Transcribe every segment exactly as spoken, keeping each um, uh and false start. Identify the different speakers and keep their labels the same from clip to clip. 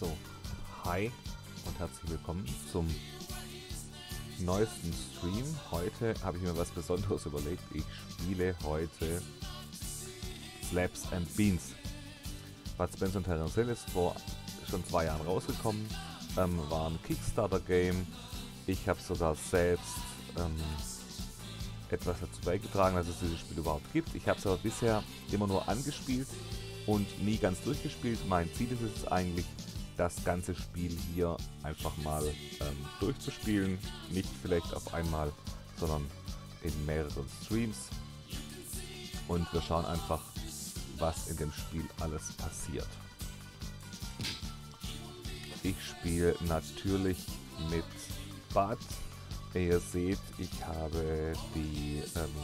Speaker 1: So, hi und herzlich willkommen zum neuesten Stream. Heute habe ich mir was Besonderes überlegt. Ich spiele heute Slabs and Beans. Bud Spencer und Terence Hill ist vor schon zwei Jahren rausgekommen. Ähm, war ein Kickstarter-Game. Ich habe sogar selbst ähm, etwas dazu beigetragen, dass es dieses Spiel überhaupt gibt. Ich habe es aber bisher immer nur angespielt und nie ganz durchgespielt. Mein Ziel ist es eigentlich, das ganze Spiel hier einfach mal ähm, durchzuspielen. Nicht vielleicht auf einmal, sondern in mehreren Streams. Und wir schauen einfach, was in dem Spiel alles passiert. Ich spiele natürlich mit Bud. Ihr seht, ich habe die, ähm,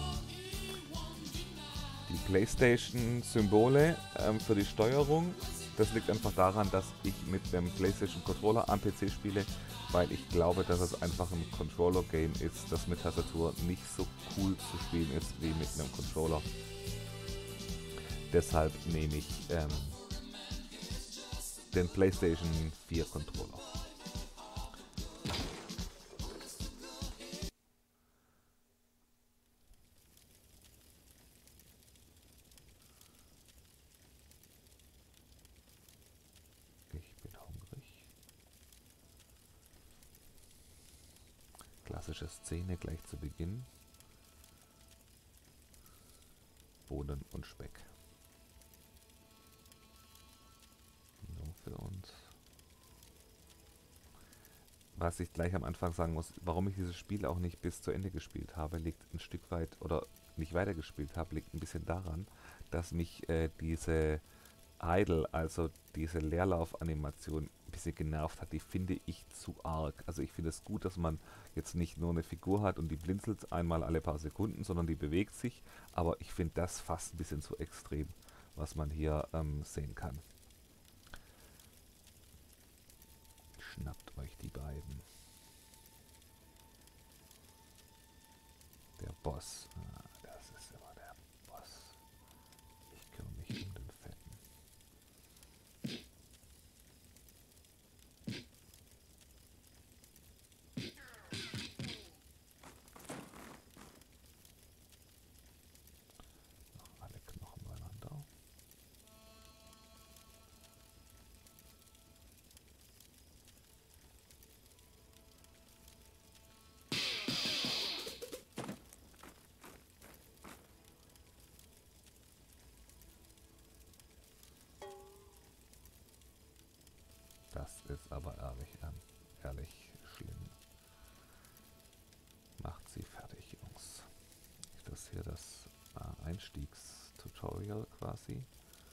Speaker 1: die PlayStation-Symbole ähm, für die Steuerung. Das liegt einfach daran, dass ich mit dem PlayStation-Controller am P C spiele, weil ich glaube, dass es einfach ein Controller-Game ist, das mit Tastatur nicht so cool zu spielen ist wie mit einem Controller. Deshalb nehme ich ähm, den PlayStation vier Controller. Ich bin hungrig. Klassische Szene gleich zu Beginn. Bohnen und Speck. Nur für uns. Was ich gleich am Anfang sagen muss, warum ich dieses Spiel auch nicht bis zu Ende gespielt habe, liegt ein Stück weit, oder nicht weitergespielt habe, liegt ein bisschen daran, dass mich äh, diese Idle, also diese Leerlauf-Animation, ein bisschen genervt hat. Die finde ich zu arg. Also ich finde es gut, dass man jetzt nicht nur eine Figur hat und die blinzelt einmal alle paar Sekunden, sondern die bewegt sich. Aber ich finde das fast ein bisschen zu extrem, was man hier ähm, sehen kann. Schnappt euch die beiden. Der Boss. Ah, das ist immer der Boss. Ich kümmere mich um den Fetten. Noch alle Knochen beieinander. Das ist aber ehrlich, ähm, ehrlich schlimm. Macht sie fertig, Jungs. Das hier das äh, Einstiegstutorial quasi.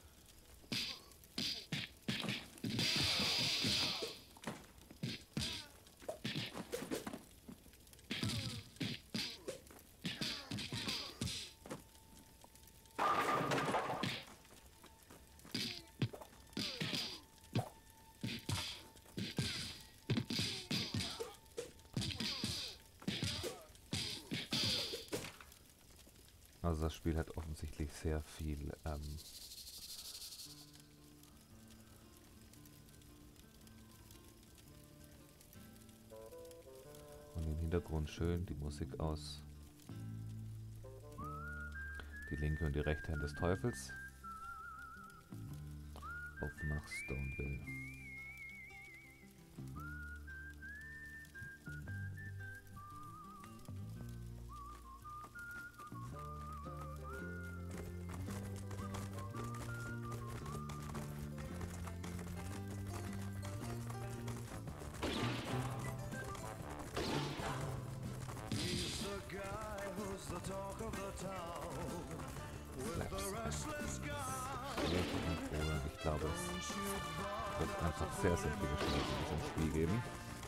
Speaker 1: Also das Spiel hat offensichtlich sehr viel ähm, und im Hintergrund schön die Musik aus. Die linke und die rechte Hand des Teufels. Auf nach Stoneville. Ich glaube, es wird einfach sehr, sehr viele Spiele in diesem Spiel geben.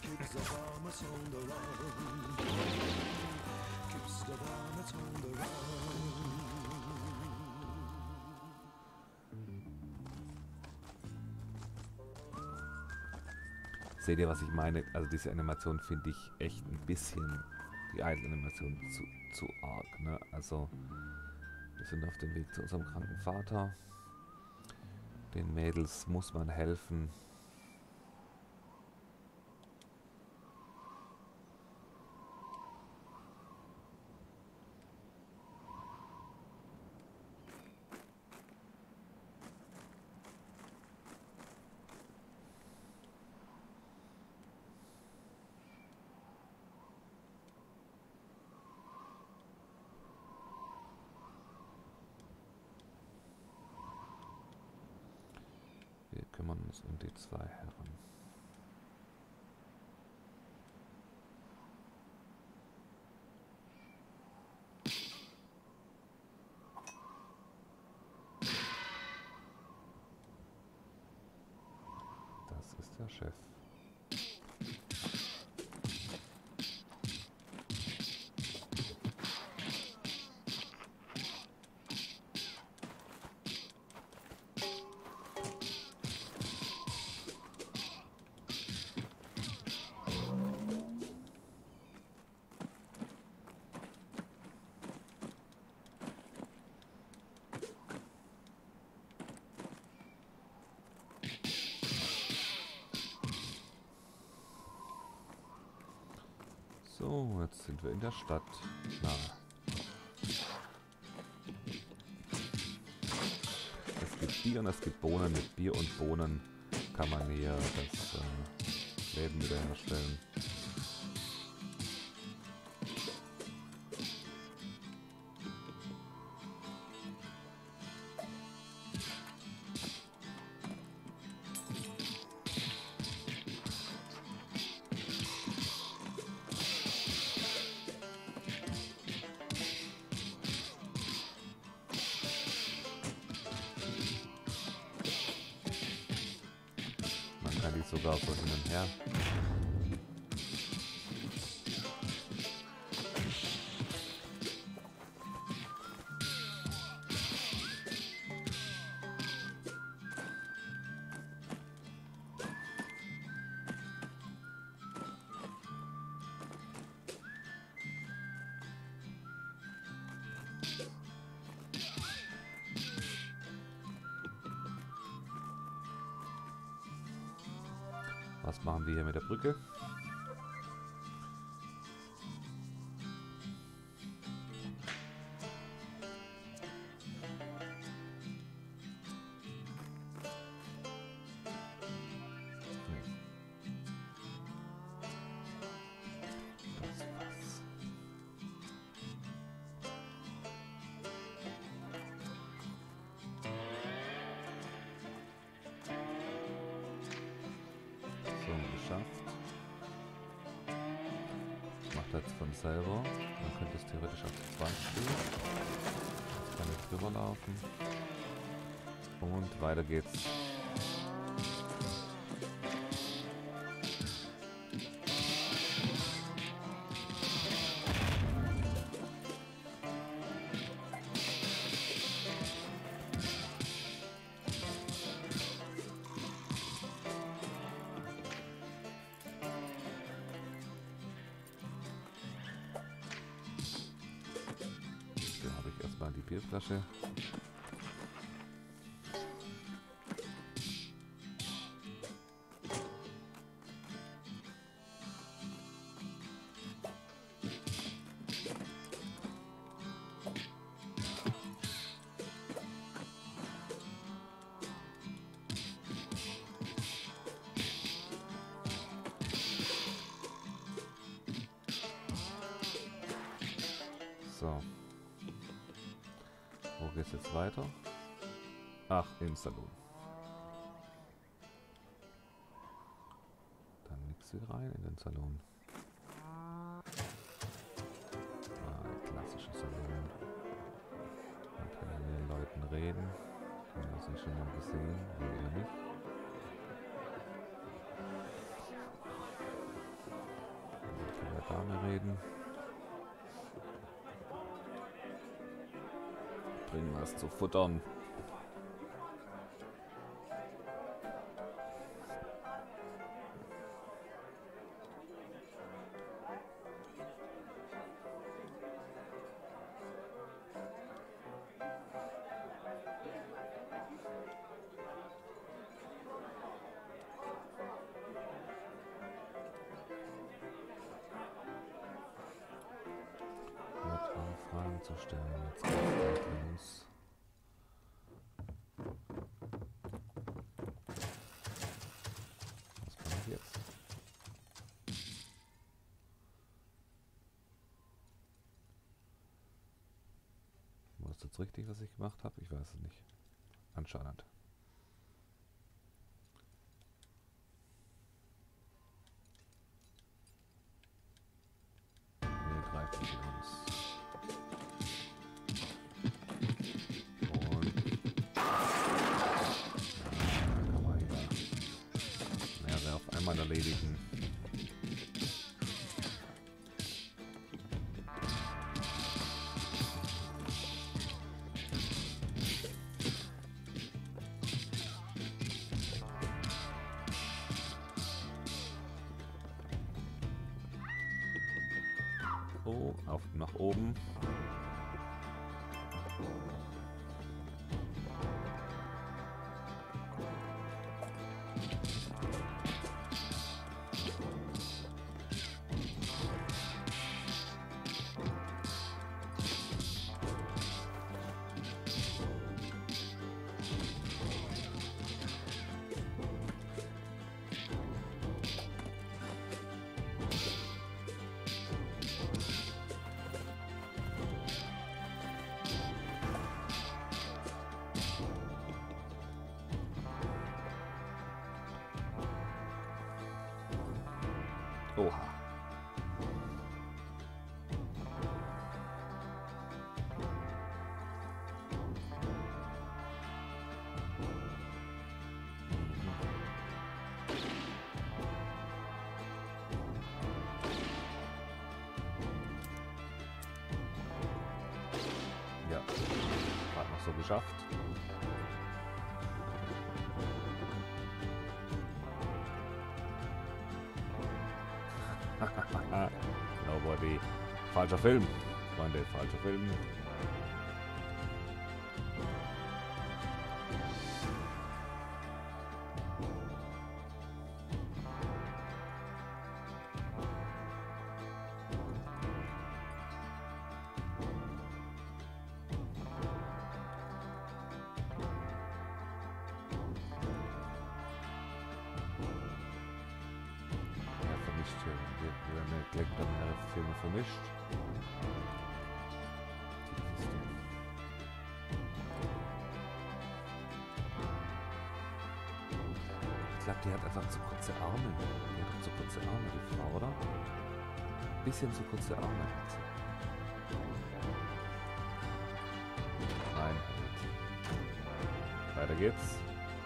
Speaker 1: Seht ihr, was ich meine? Also diese Animation finde ich echt ein bisschen, die Idle-Animation zu, zu arg. Ne? Also wir sind auf dem Weg zu unserem kranken Vater. Den Mädels muss man helfen. Uns und die zwei Herren. Das ist der Chef. So, jetzt sind wir in der Stadt. Na. Es gibt Bier und es gibt Bohnen. Mit Bier und Bohnen kann man hier das äh, Leben wiederherstellen. Kann die sogar so hin und her. Was machen wir hier mit der Brücke? Jetzt von selber. Man könnte es theoretisch auf die zwei spielen. Jetzt kann ich drüber laufen. Und weiter geht's. Die Bierflasche. So. Wo geht's jetzt weiter? Ach, im Salon. Dann nix hier rein in den Salon. Ah, klassischer Salon. Man kann mit den Leuten reden. Haben wir sie schon mal gesehen, oder eher nicht. Dann kann der Dame reden. Bringen was zu futtern. Fragen zu stellen. Jetzt geht's gleich los. Was kommt jetzt? War das jetzt richtig, was ich gemacht habe? Ich weiß es nicht. Anscheinend. mal erledigen. Oh, auf nach oben. Oha. Ja, gerade noch so geschafft. Nobody. Falscher Film. Freunde, falscher Film. Gleich dann mehrere Filme vermischt. Ich glaube, die hat einfach zu kurze Arme. Die hat doch zu kurze Arme, die Frau, oder? Ein bisschen zu kurze Arme hat sie. Nein. Weiter geht's.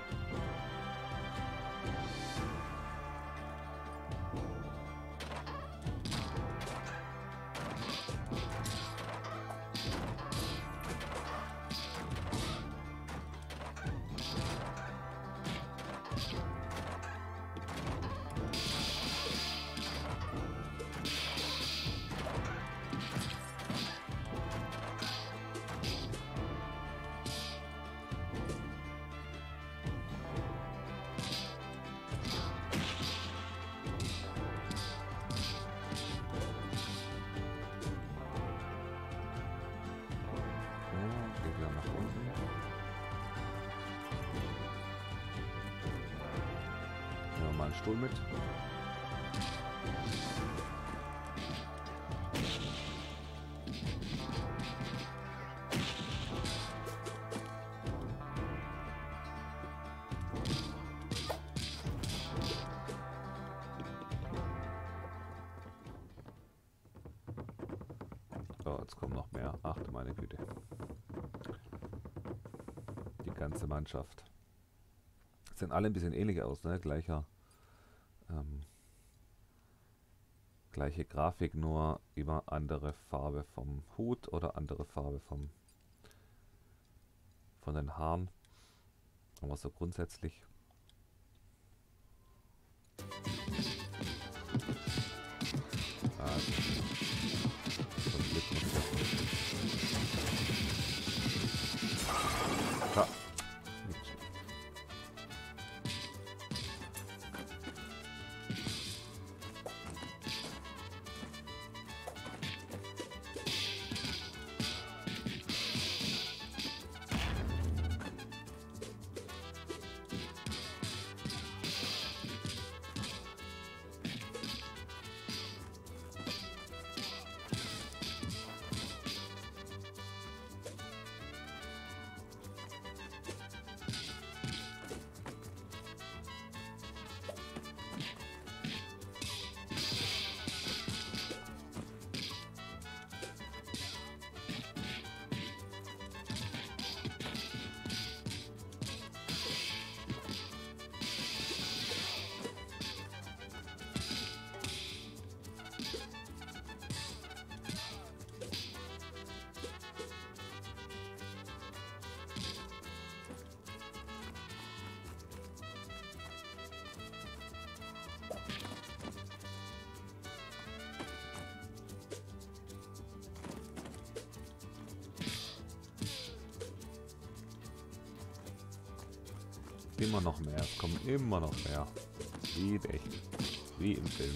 Speaker 1: Mal einen Stuhl mit. So, jetzt kommen noch mehr. Ach du meine Güte. Die ganze Mannschaft. Sehen alle ein bisschen ähnlich aus, ne? Gleicher Ähm, gleiche Grafik, nur immer andere Farbe vom Hut oder andere Farbe vom von den Haaren. Aber so grundsätzlich. Also, so ein Glück muss das. Ja. immer noch mehr. Es kommen immer noch mehr. Wie in echt. Wie im Film.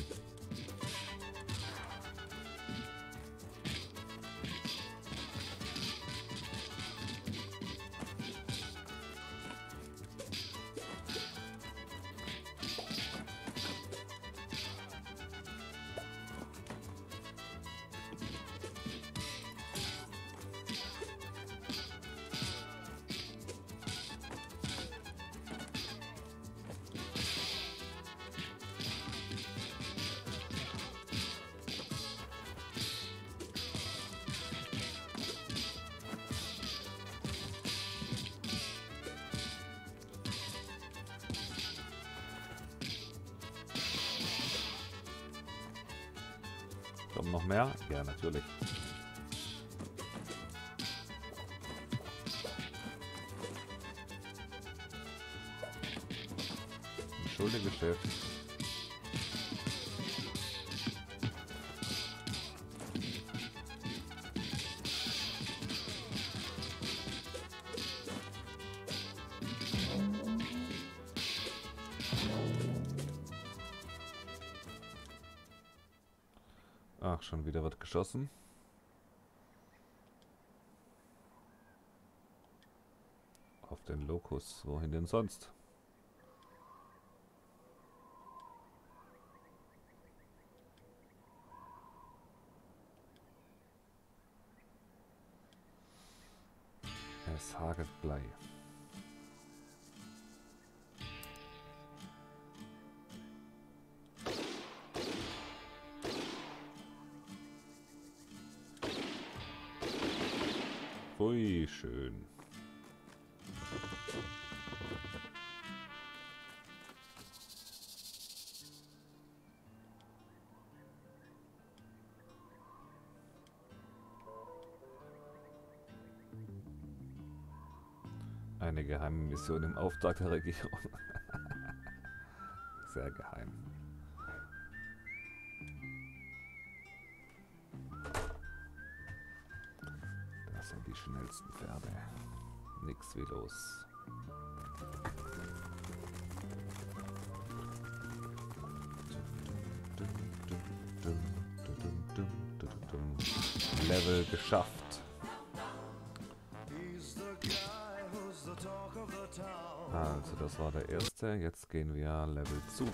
Speaker 1: Kommen noch mehr? Ja, natürlich. Entschuldige, Chef. Ach, schon wieder wird geschossen. Auf den Locus. Wohin denn sonst? Es hagelt Blei. Ui, schön. Eine geheime Mission im Auftrag der Regierung. Sehr geheim. Das sind die schnellsten Pferde. Nix wie los. Level geschafft. Also das war der erste. Jetzt gehen wir Level Zug.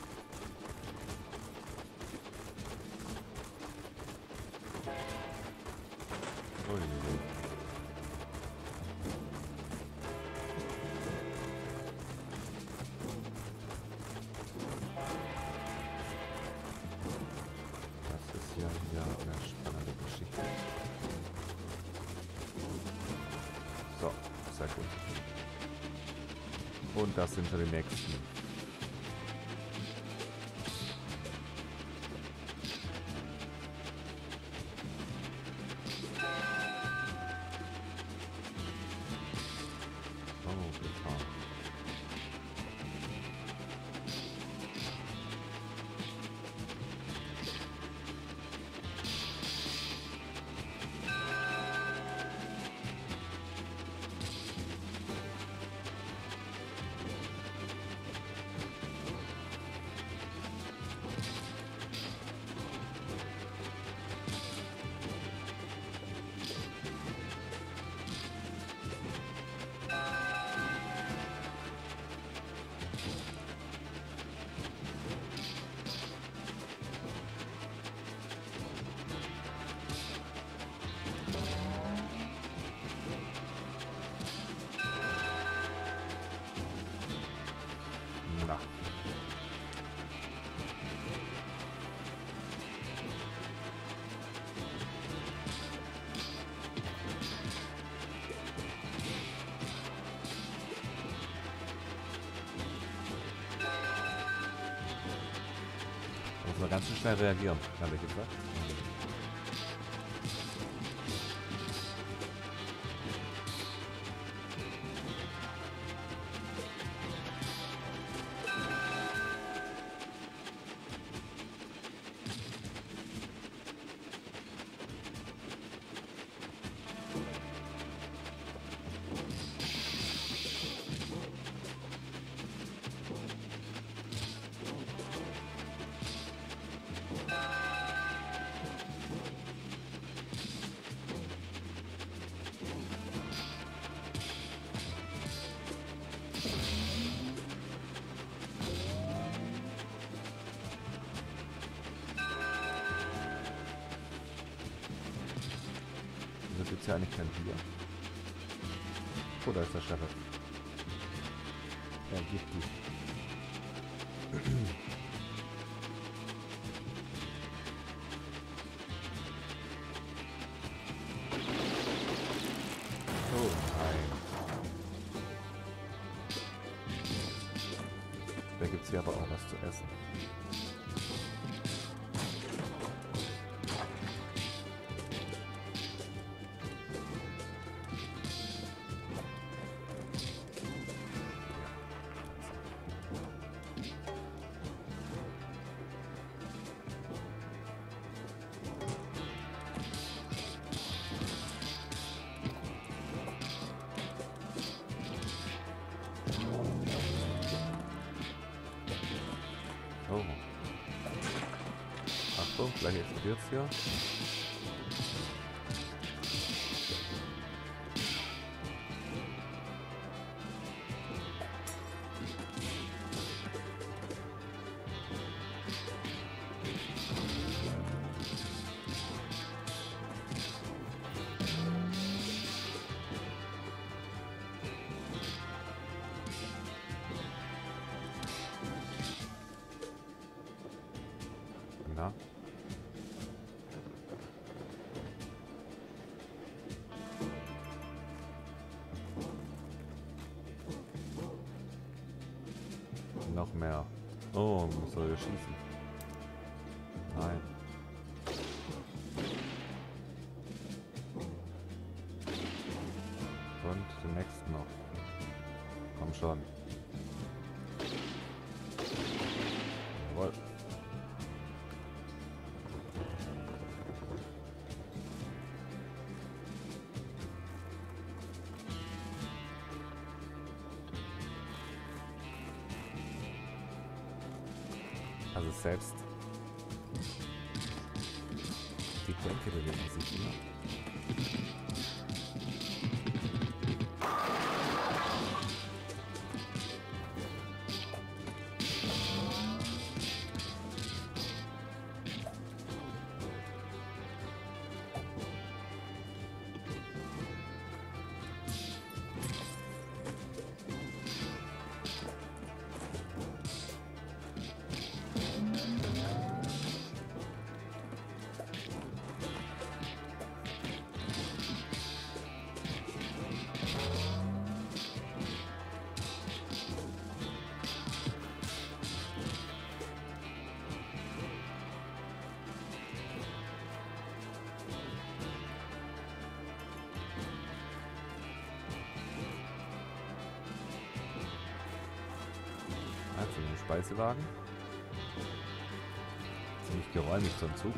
Speaker 1: Ui. Das ist ja, ja eine spannende Geschichte. So, sehr gut. Und das sind schon die nächsten. Oh, Gefahr. Na. Muss man ganz schön schnell reagieren, ehrlich gesagt. Gibt es ja eigentlich kein Bier. Oh, da ist der Sheriff. Er gibt die. Oh nein. Da gibt es hier aber auch was zu essen. Oh. Achtung, gleich explodiert es hier. Na? Noch mehr. Oh, muss er schießen. Nein. Und den nächsten noch. Komm schon. Jawohl. Also selbst die Bänke bewegen sich immer. Also ein Speisewagen. Ziemlich geräumig so ein Zug.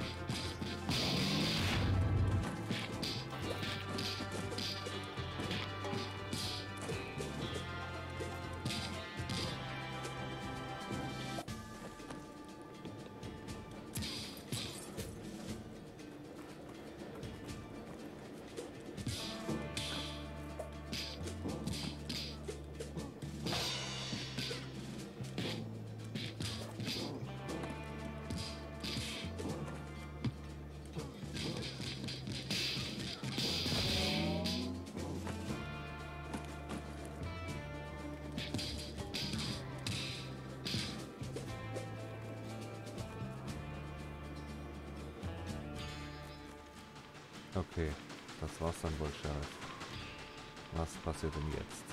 Speaker 1: Okay, das war's dann wohl, Sheriff. Was passiert denn jetzt?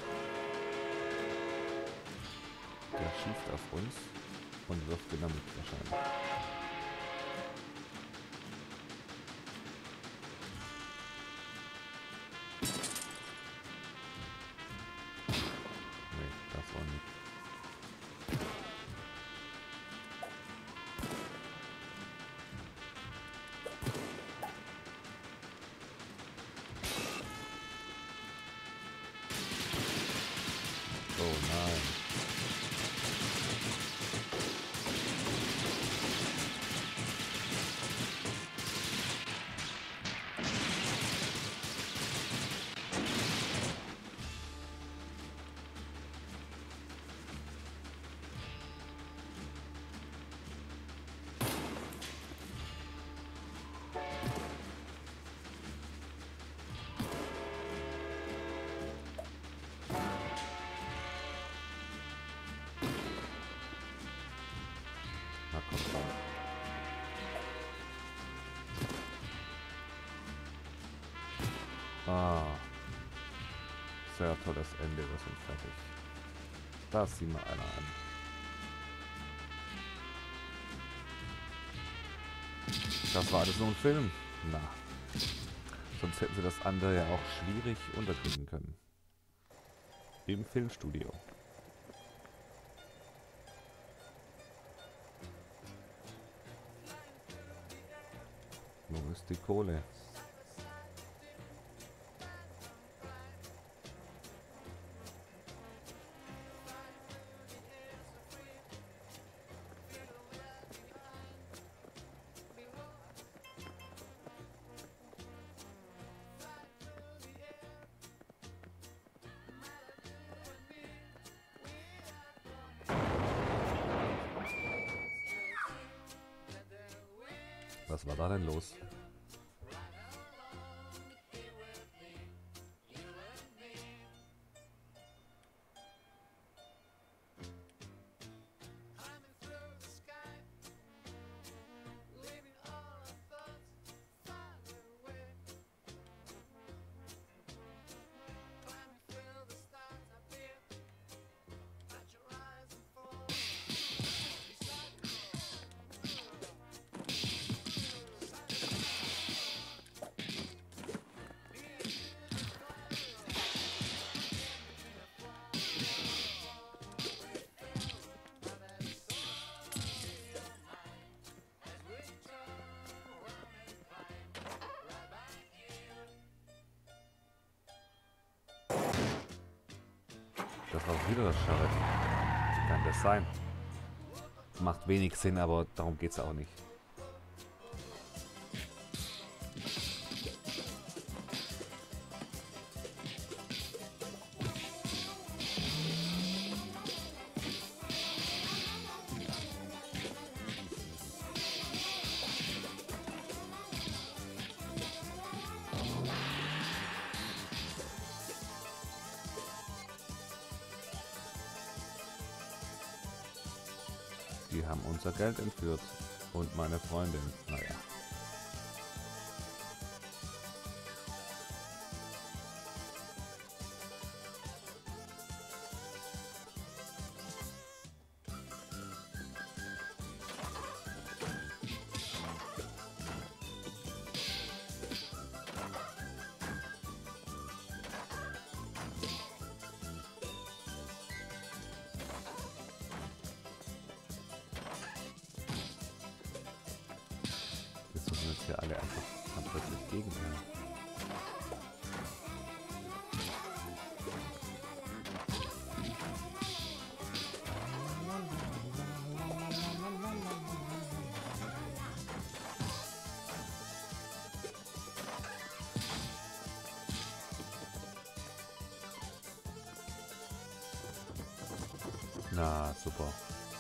Speaker 1: Der schießt auf uns und wirft Dynamit wahrscheinlich. Nee, das war nicht. Oh nein. Ah. Sehr tolles Ende, wir sind fertig. Da sieht mal einer an. Das war alles nur ein Film. Na. Sonst hätten sie das andere ja auch schwierig unterkriegen können. Im Filmstudio. Wo ist die Kohle? Was war da denn los? Das war wieder das Charrette. Wie kann das sein? Macht wenig Sinn, aber darum geht es auch nicht. Die haben unser Geld entführt. Und meine Freundin. Naja. Wir alle einfach plötzlich Gegenteil. Na, super.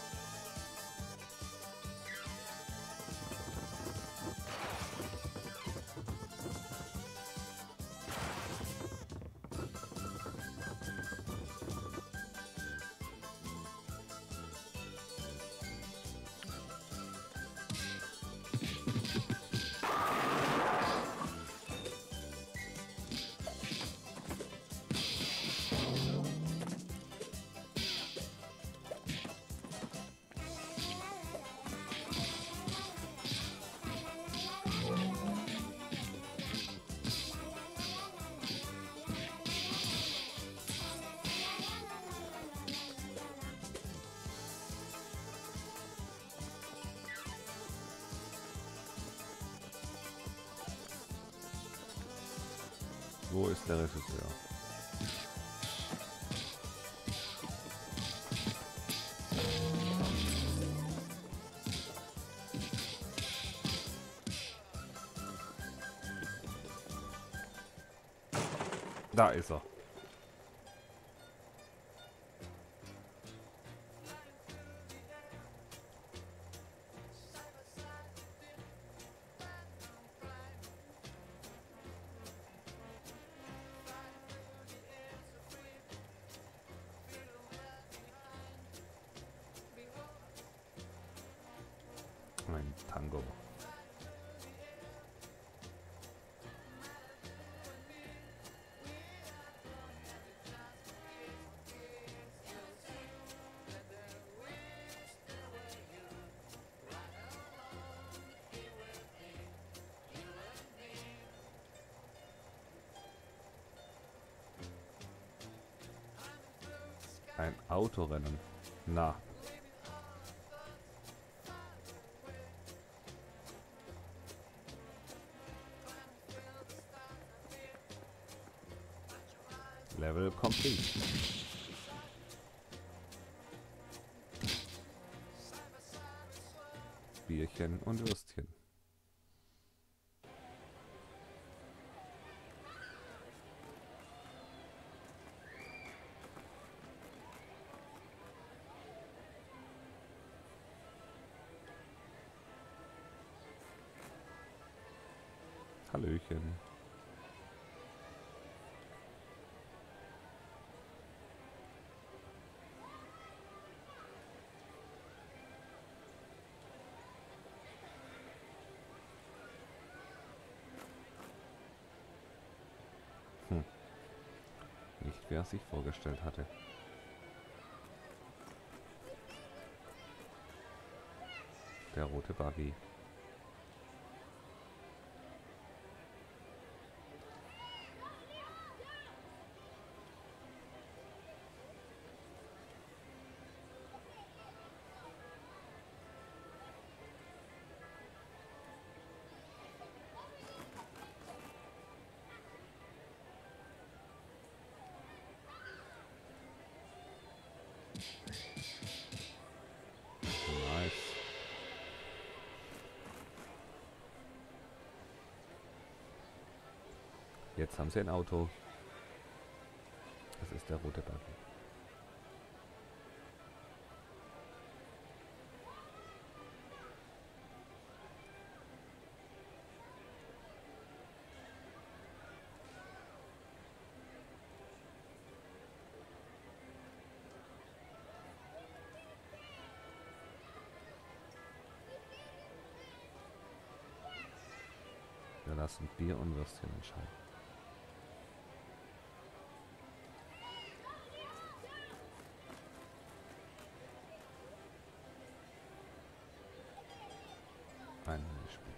Speaker 1: Wo ist der Regisseur? Da ist er. Ein Tango. Ein Autorennen. Na. Level complete. Bierchen und Würstchen. Hallöchen. Hm. Nicht, wer es sich vorgestellt hatte. Der rote Buggy. Nice. Jetzt haben sie ein Auto. Das ist der rote Buggy. Wir lassen Bier und Würstchen entscheiden. Ein Spiel.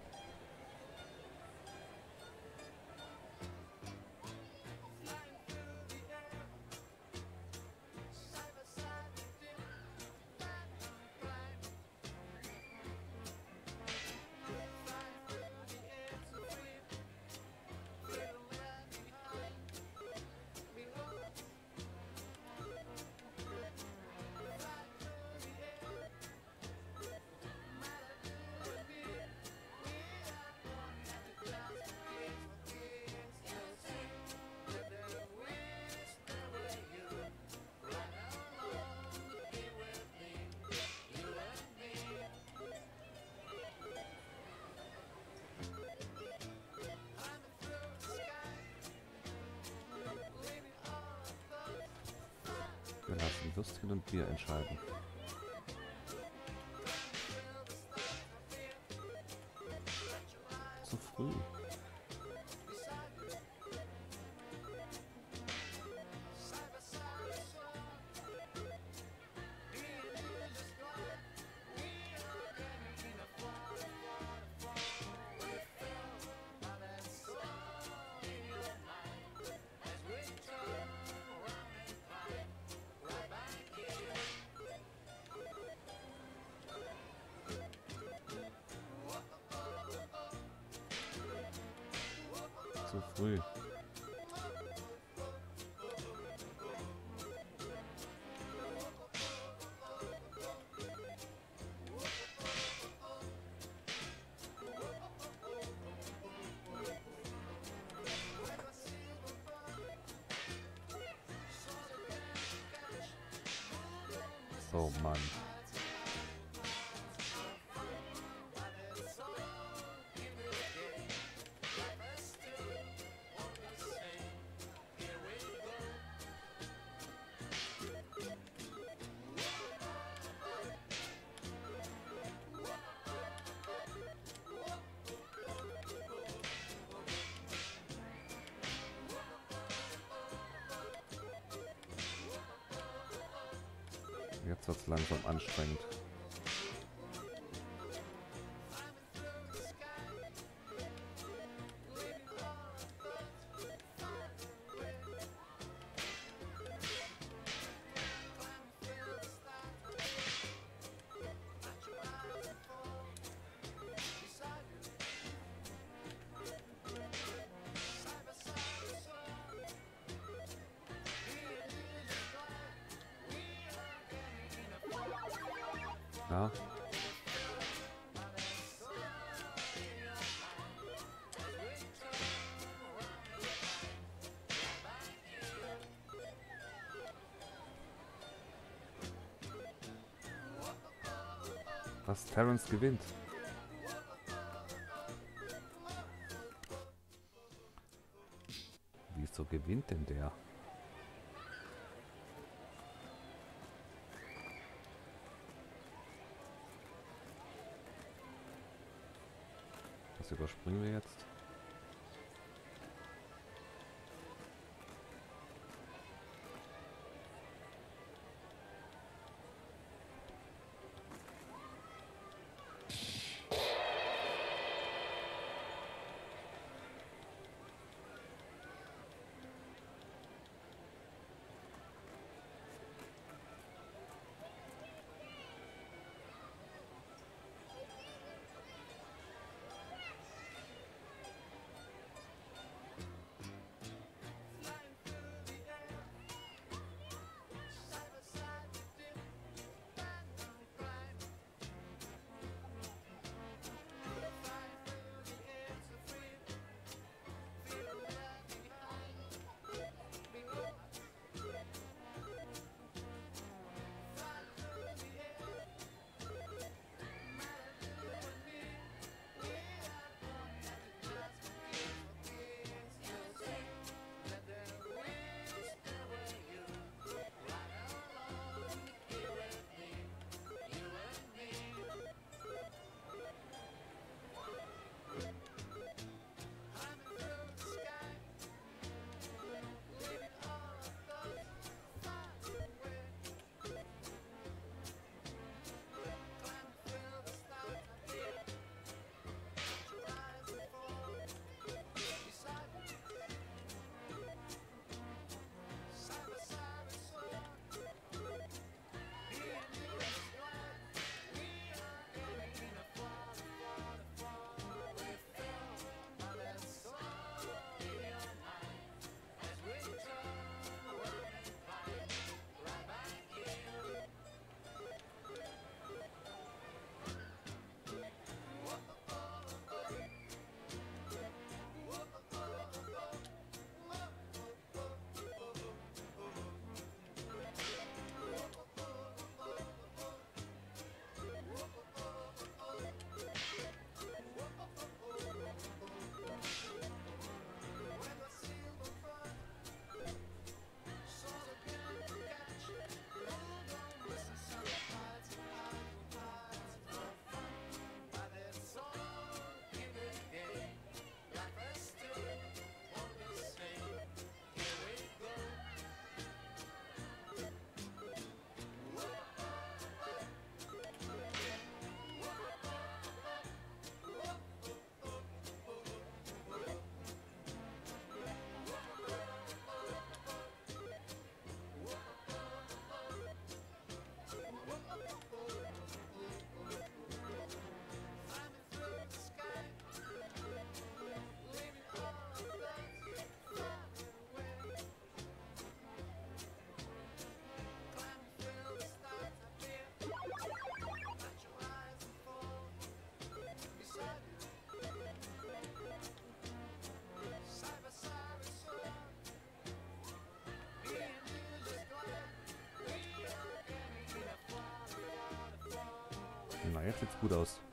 Speaker 1: Wir lassen Würstchen und Bier entscheiden. Zu früh. Zu früh. Oh Mann. Jetzt wird es langsam anstrengend. Ja. Was? Terrence gewinnt. Wieso gewinnt denn der? Das überspringen wir jetzt. Na, jetzt sieht's gut aus.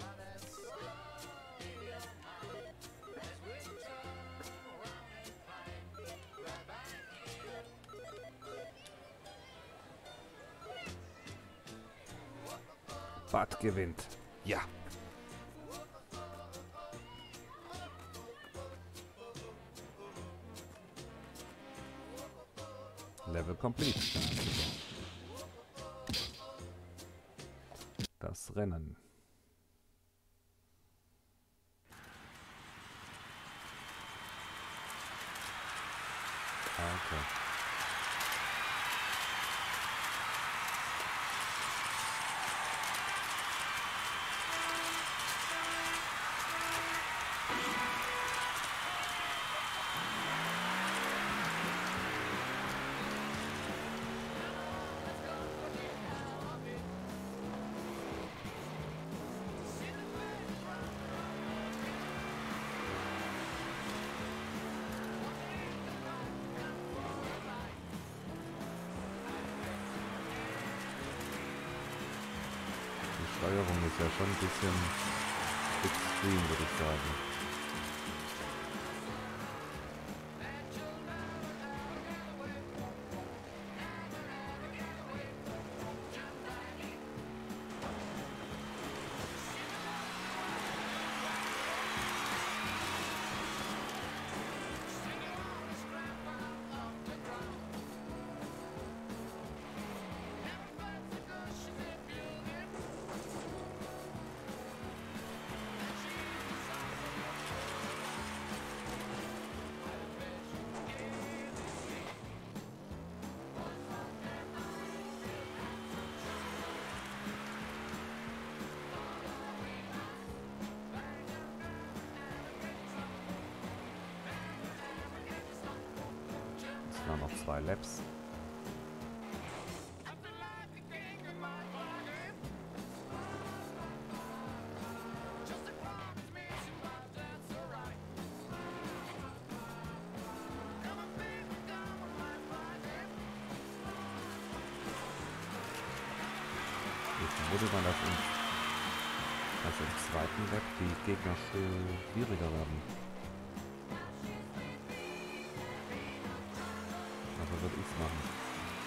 Speaker 1: Bart gewinnt. Ja. Level complete. Das Rennen. Okay. Steuerung ist ja schon ein bisschen extrem, würde ich sagen. Es waren noch zwei Laps. Ich vermute mal, dass uns also im zweiten Lap die Gegner schwieriger werden. Also würde ich's machen.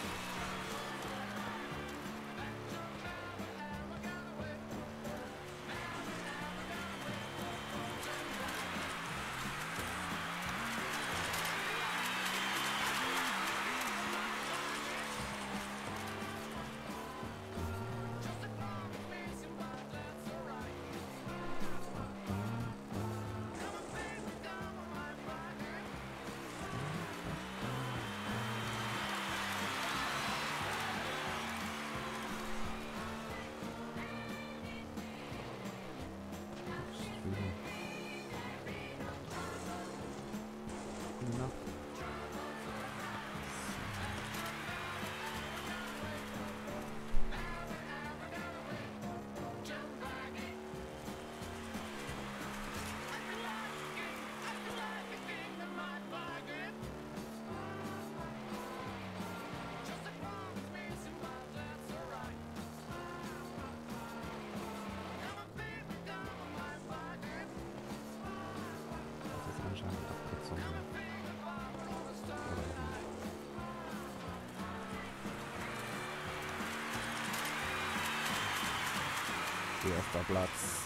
Speaker 1: Erster Platz.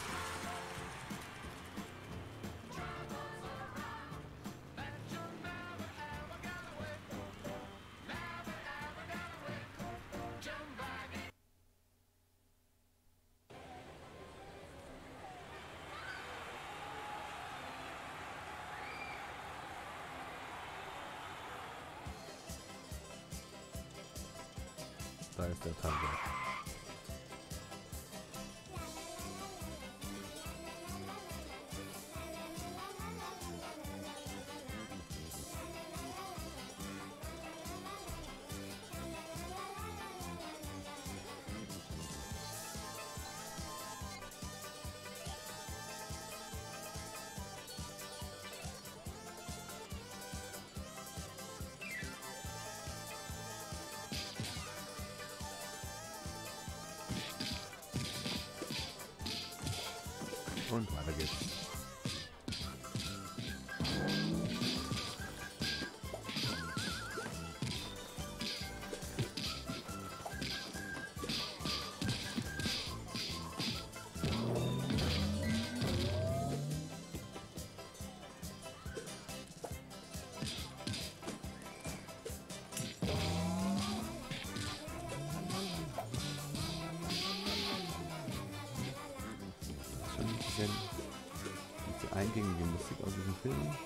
Speaker 1: Da ist der Tanker. Und weiter geht's. Diese eingängige Musik aus diesem Film.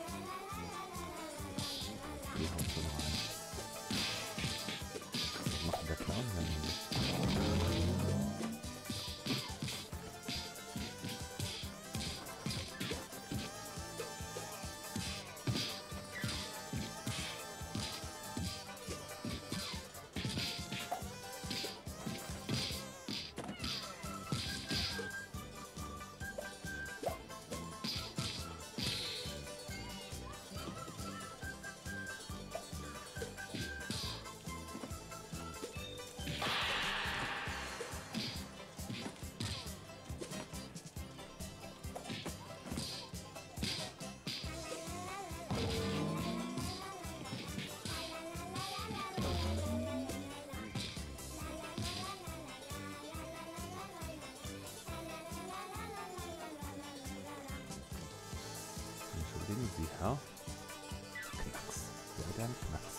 Speaker 1: Die haut schon rein. Was macht denn der Clown denn? bringen sie her? Knacks. Der hat einen Knacks.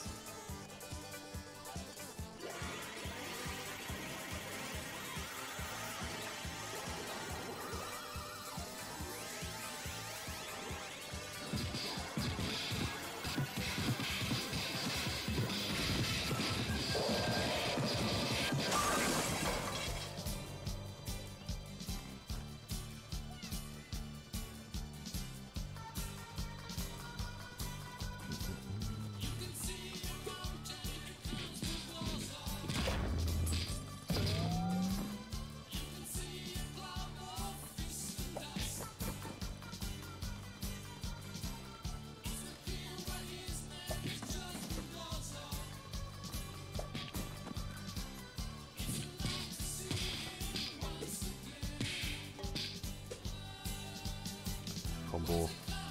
Speaker 1: Combo.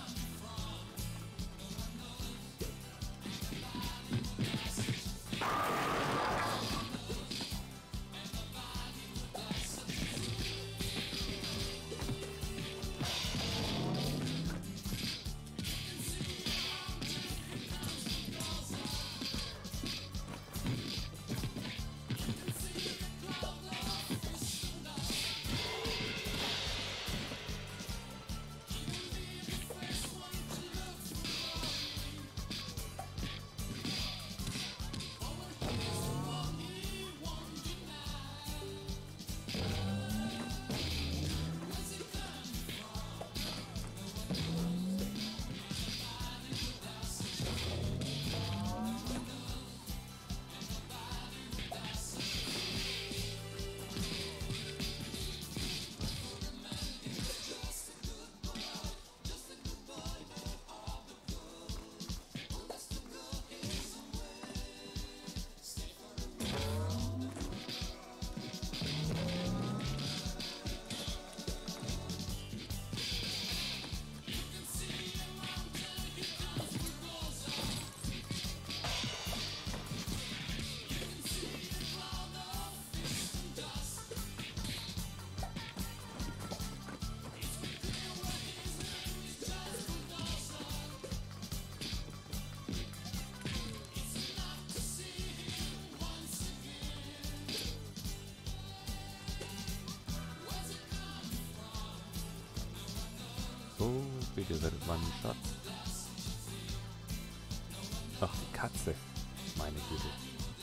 Speaker 1: So, bitte rettet meinen Schatz. Ach, die Katze. Meine Güte.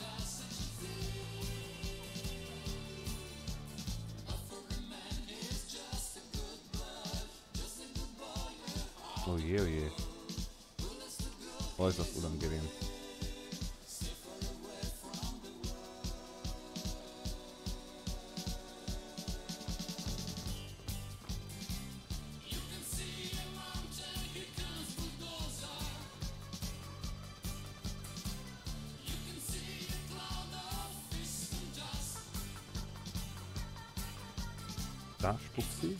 Speaker 1: Oh je, oh je. Äußerst unangenehm. Da spuckt sie.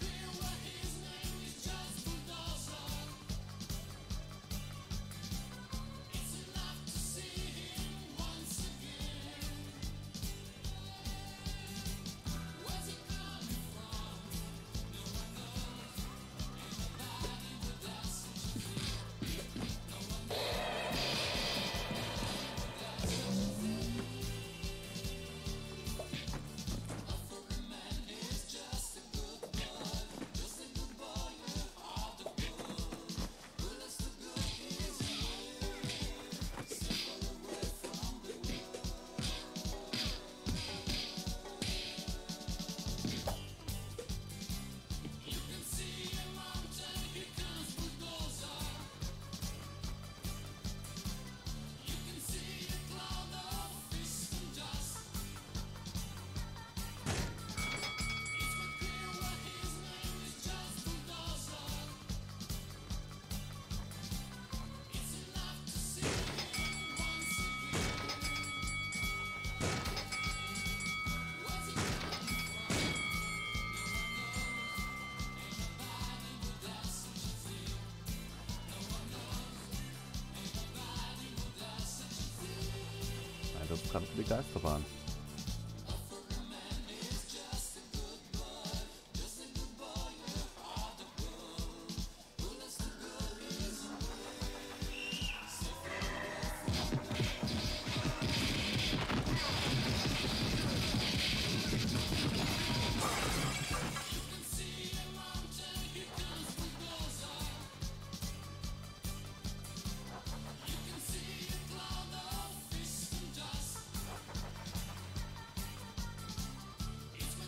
Speaker 1: Das ist gerade die Geisterbahn.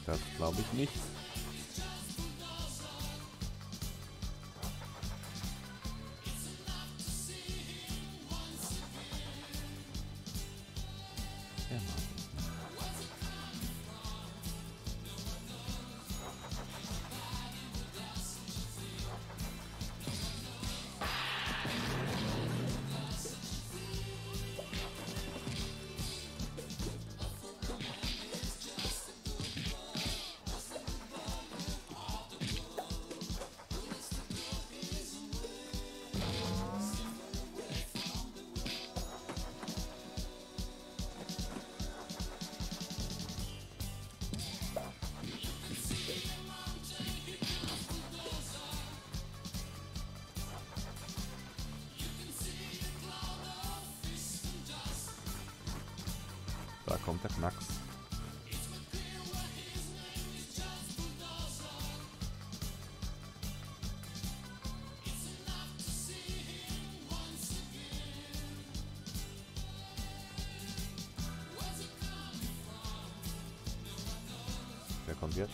Speaker 1: Das glaube ich nicht. Ja, Mann. Da kommt der Knacks. Wer kommt jetzt?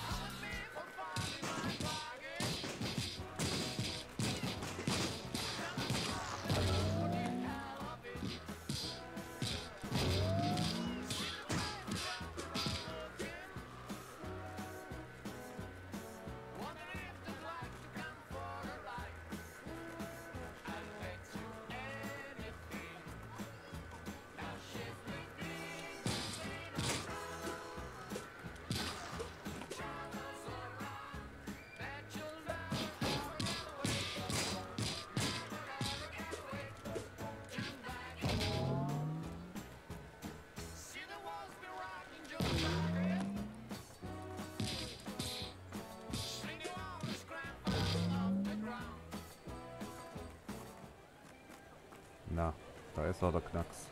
Speaker 1: Na, da ist auch der Knacks.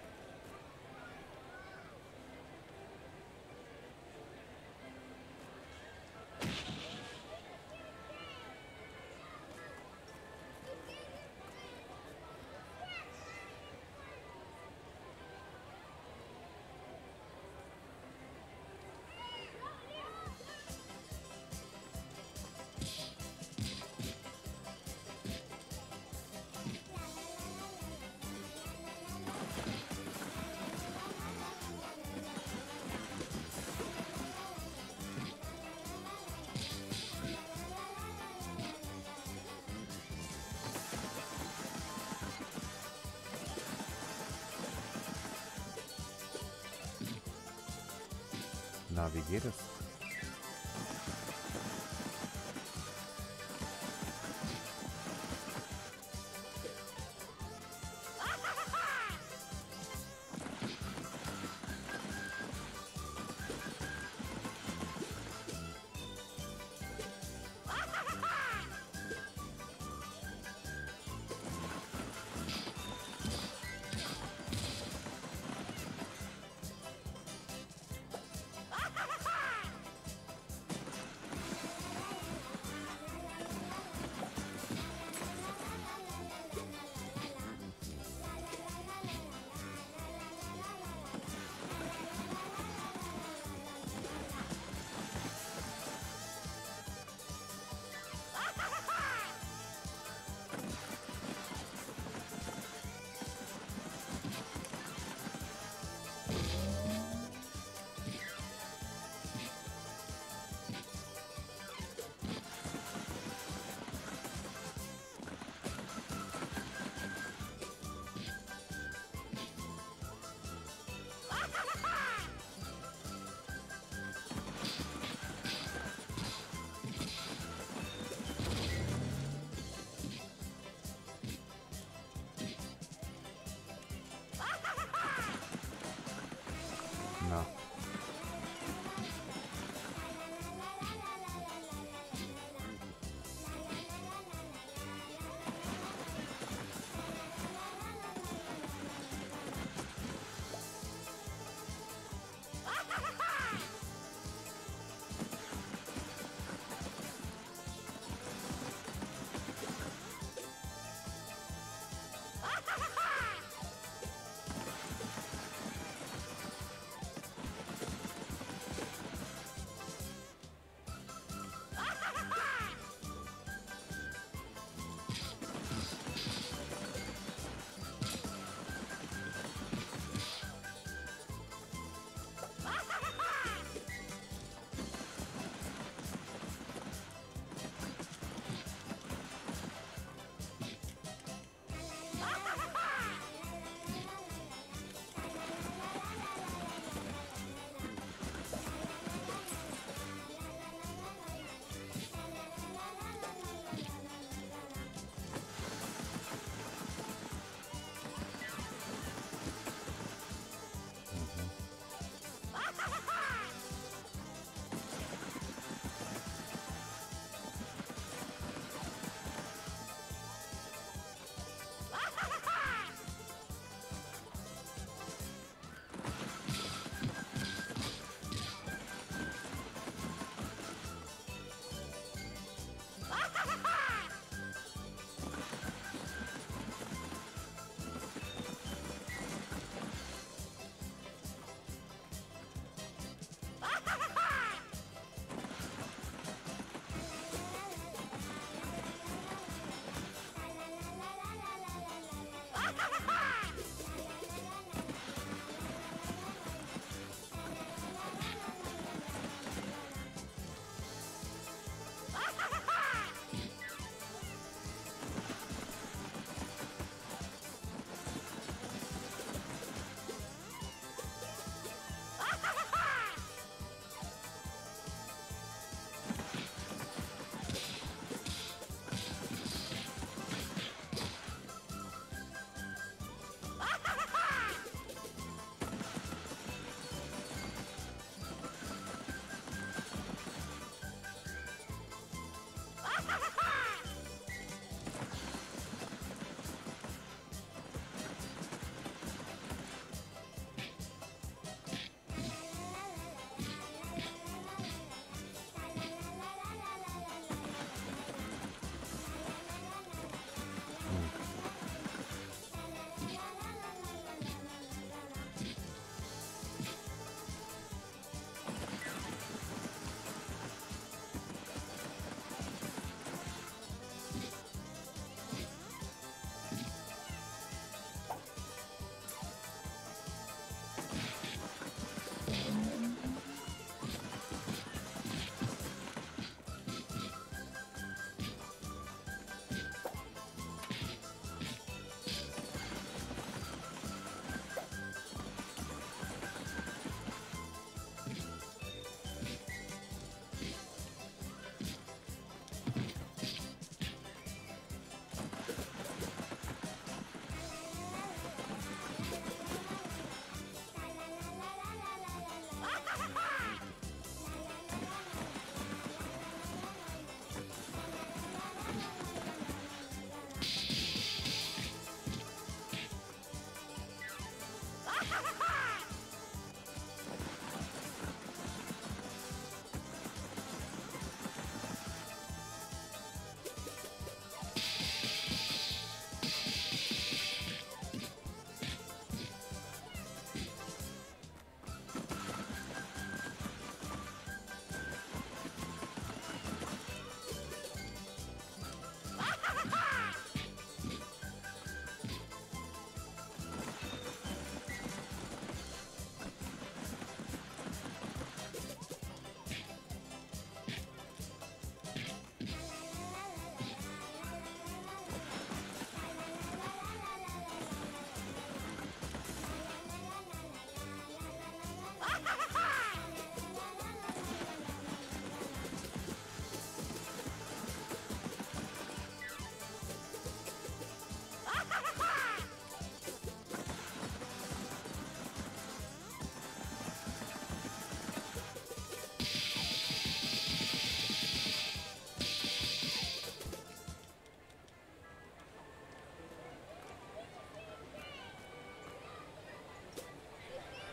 Speaker 1: Na, wie geht es?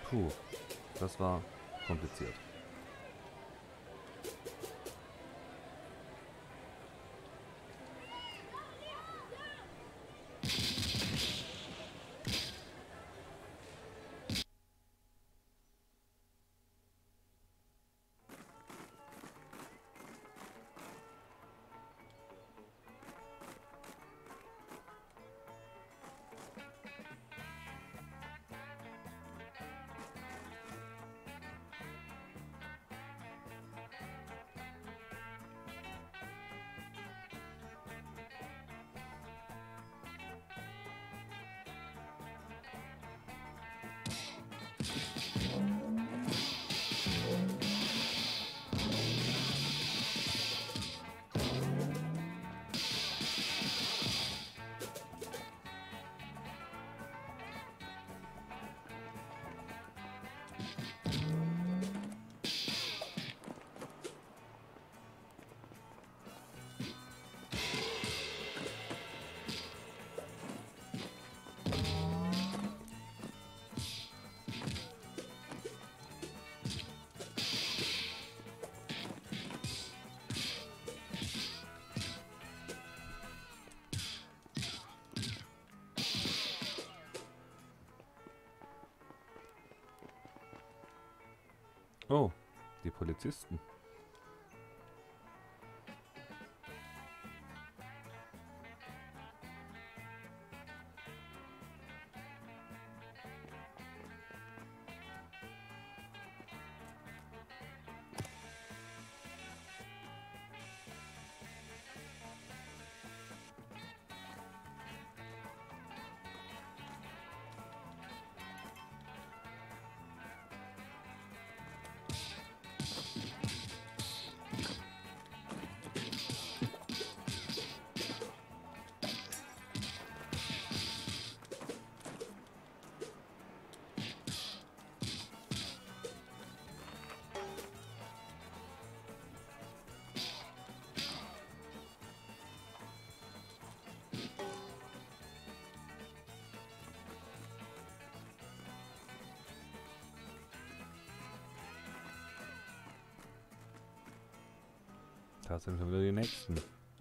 Speaker 1: Puh, das war kompliziert. Oh, die Polizisten. Da sind schon wieder die nächsten.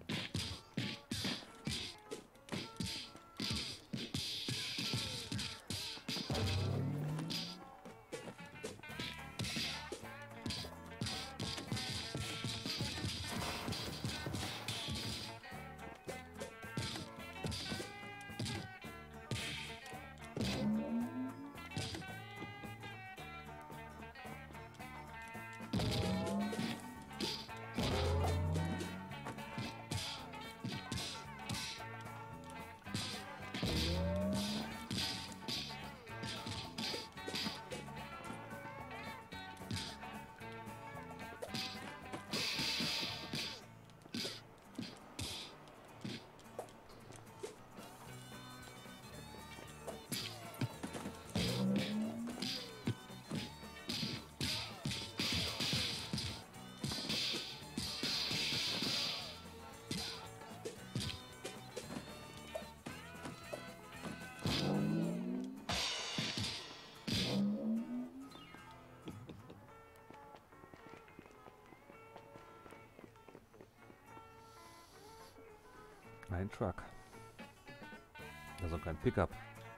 Speaker 1: Ein Truck. Also kein Pickup.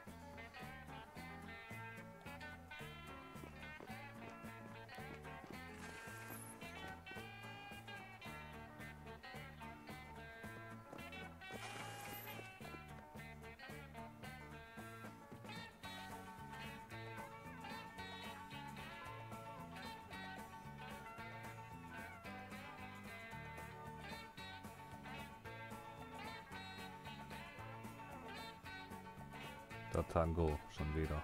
Speaker 1: Der Tango schon wieder.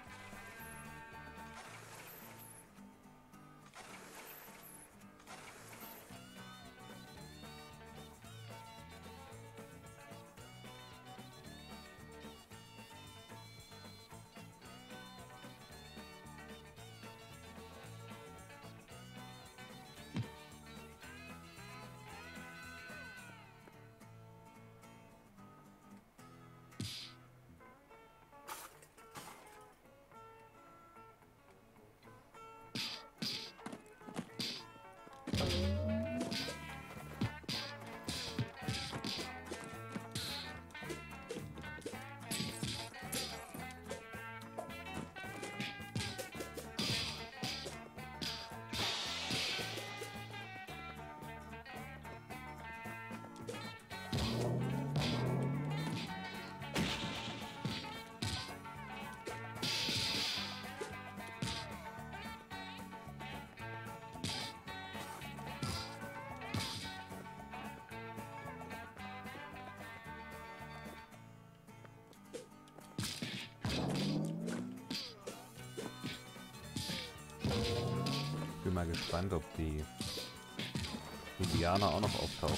Speaker 1: bin mal gespannt, ob die Indianer auch noch auftaucht.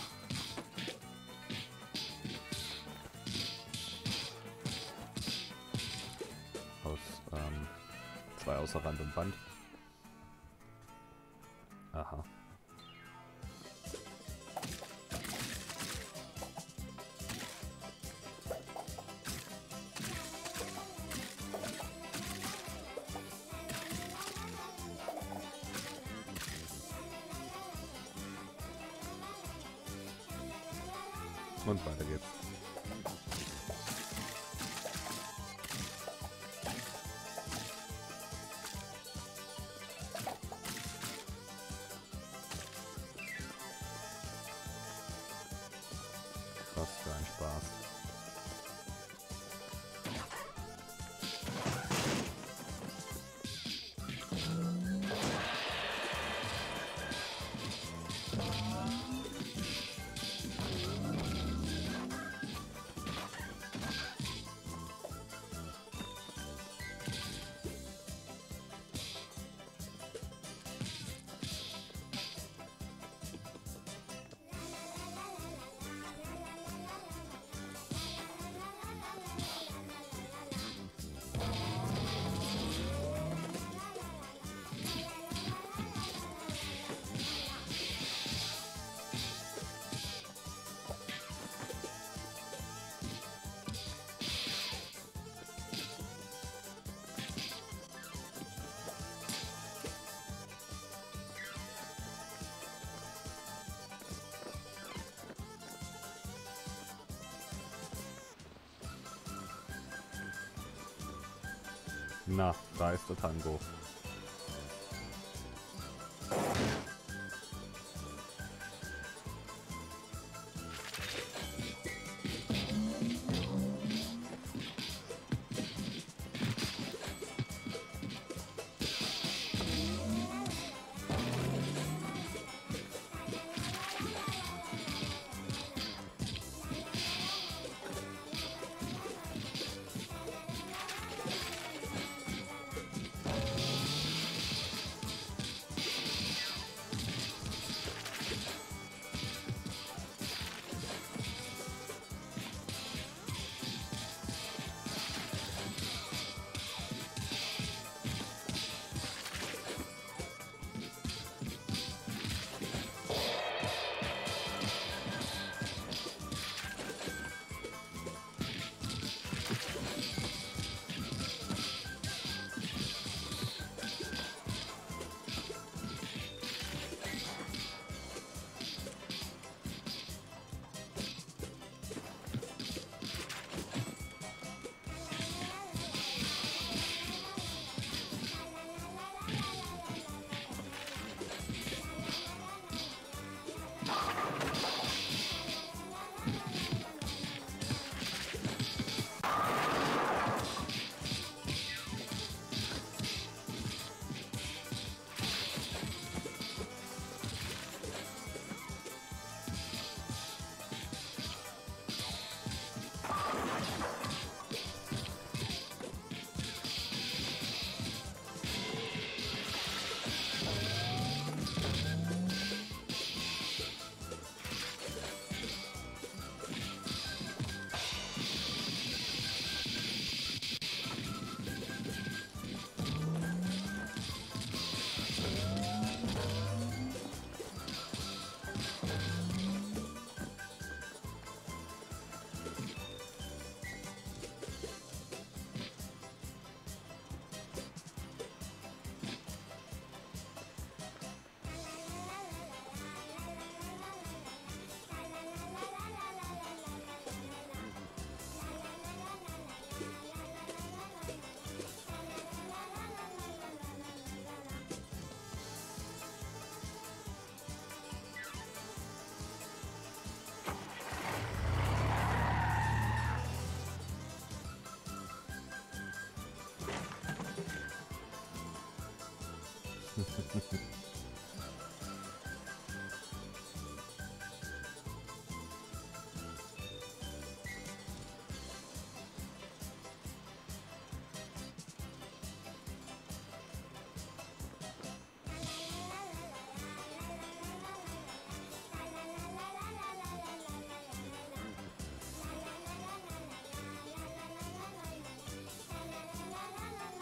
Speaker 1: Aus ähm, zwei außer Rand und Band. Aha. Und weiter geht's. Was für ein Spaß. Na, da ist der Tango.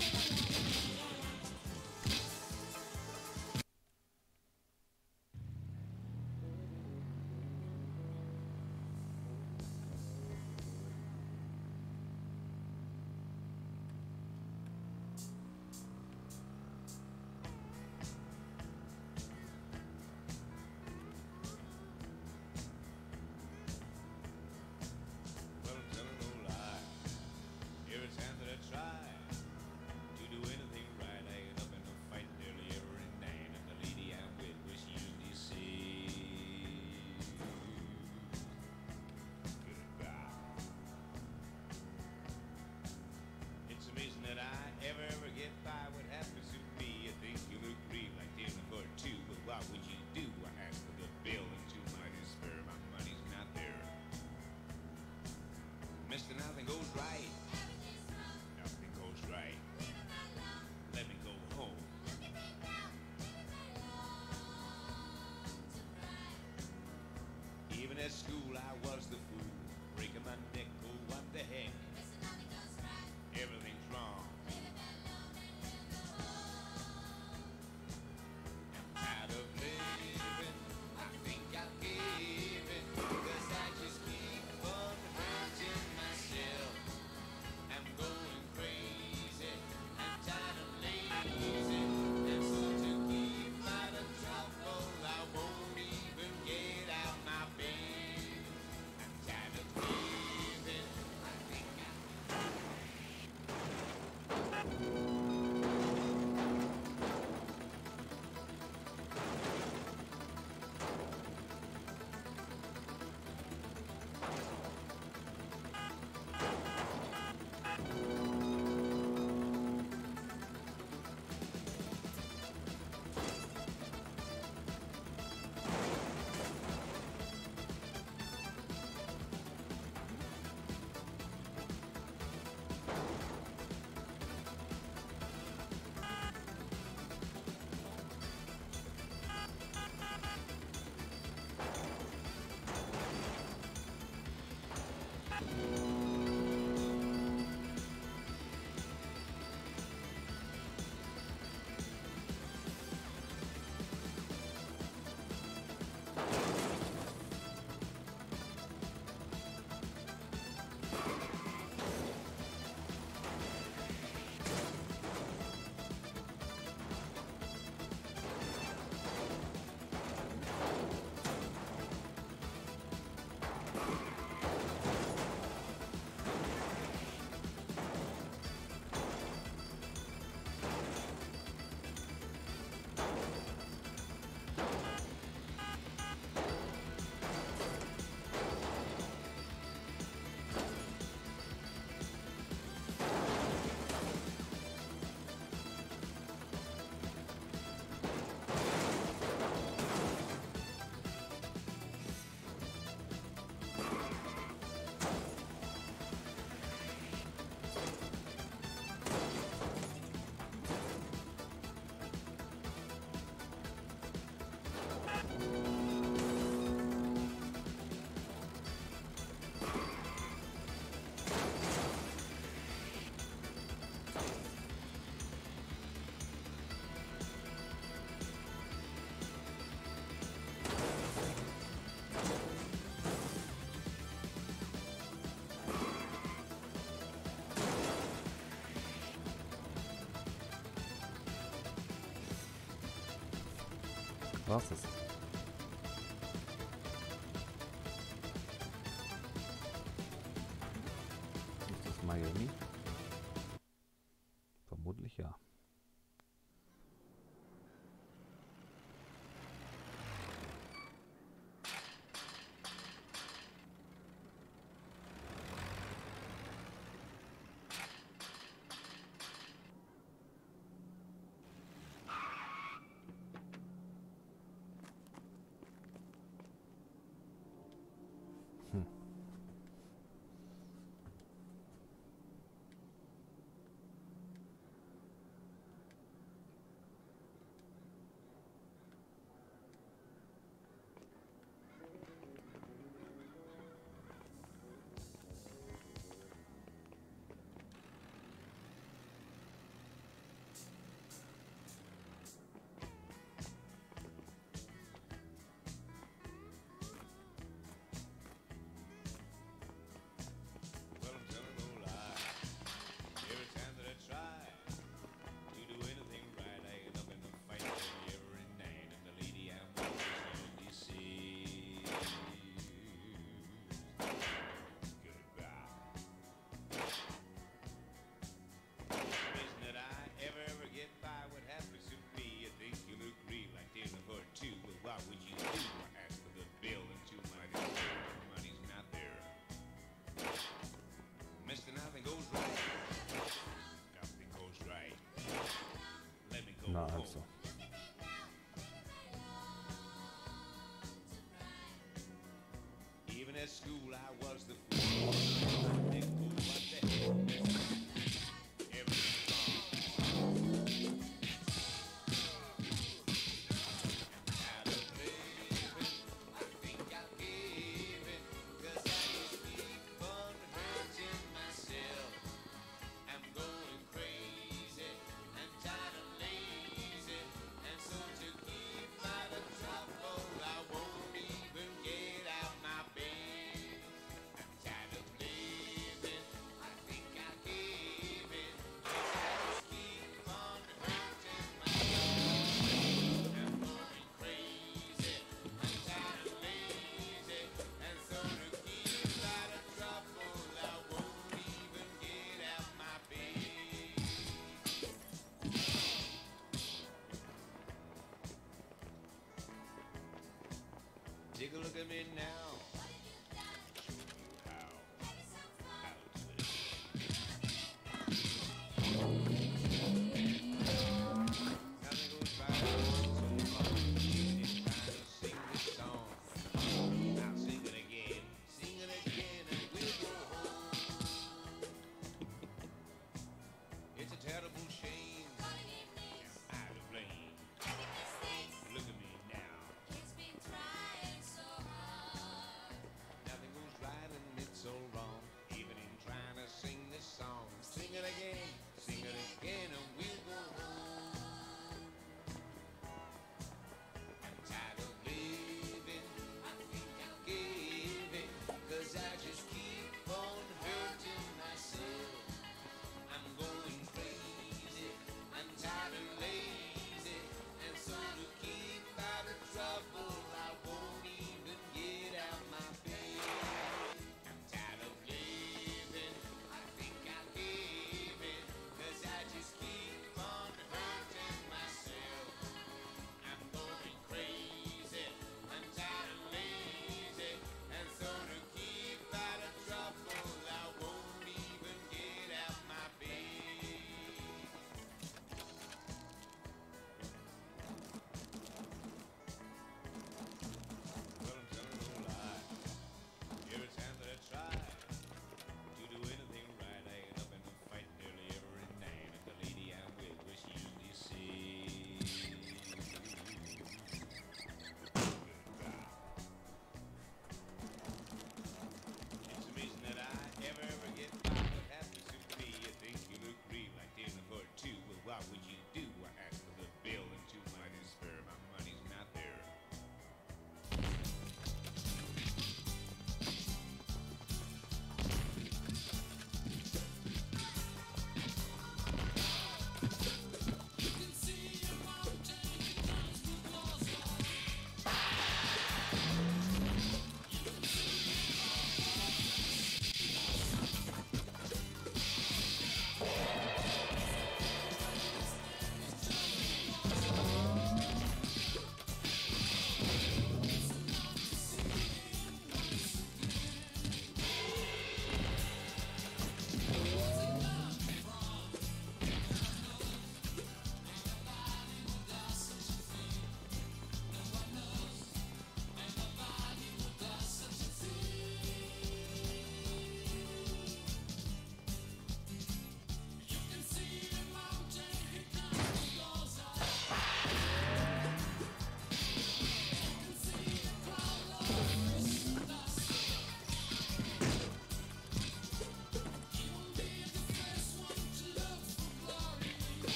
Speaker 2: At school I was the fool, breaking my nickel, what the heck? Everything's wrong. I'm tired of living, I think I'll give it, 'cause I just keep on hurting myself. I'm going crazy, I'm tired of lazy, and so to keep out of trouble I won't even get out my bed.
Speaker 1: Was ist? Ist das Miami? Vermutlich ja. Also.
Speaker 2: Even at school, I was the fool. Big fool, what the hell? Everything's wrong. Out of living, I think I'll give it. 'Cause I just keep on hurting myself. I'm going crazy and tired of lazy. And so to keep out of trouble, I won't even get out my bed. I'm tired of living, I think I'll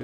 Speaker 1: Schiff.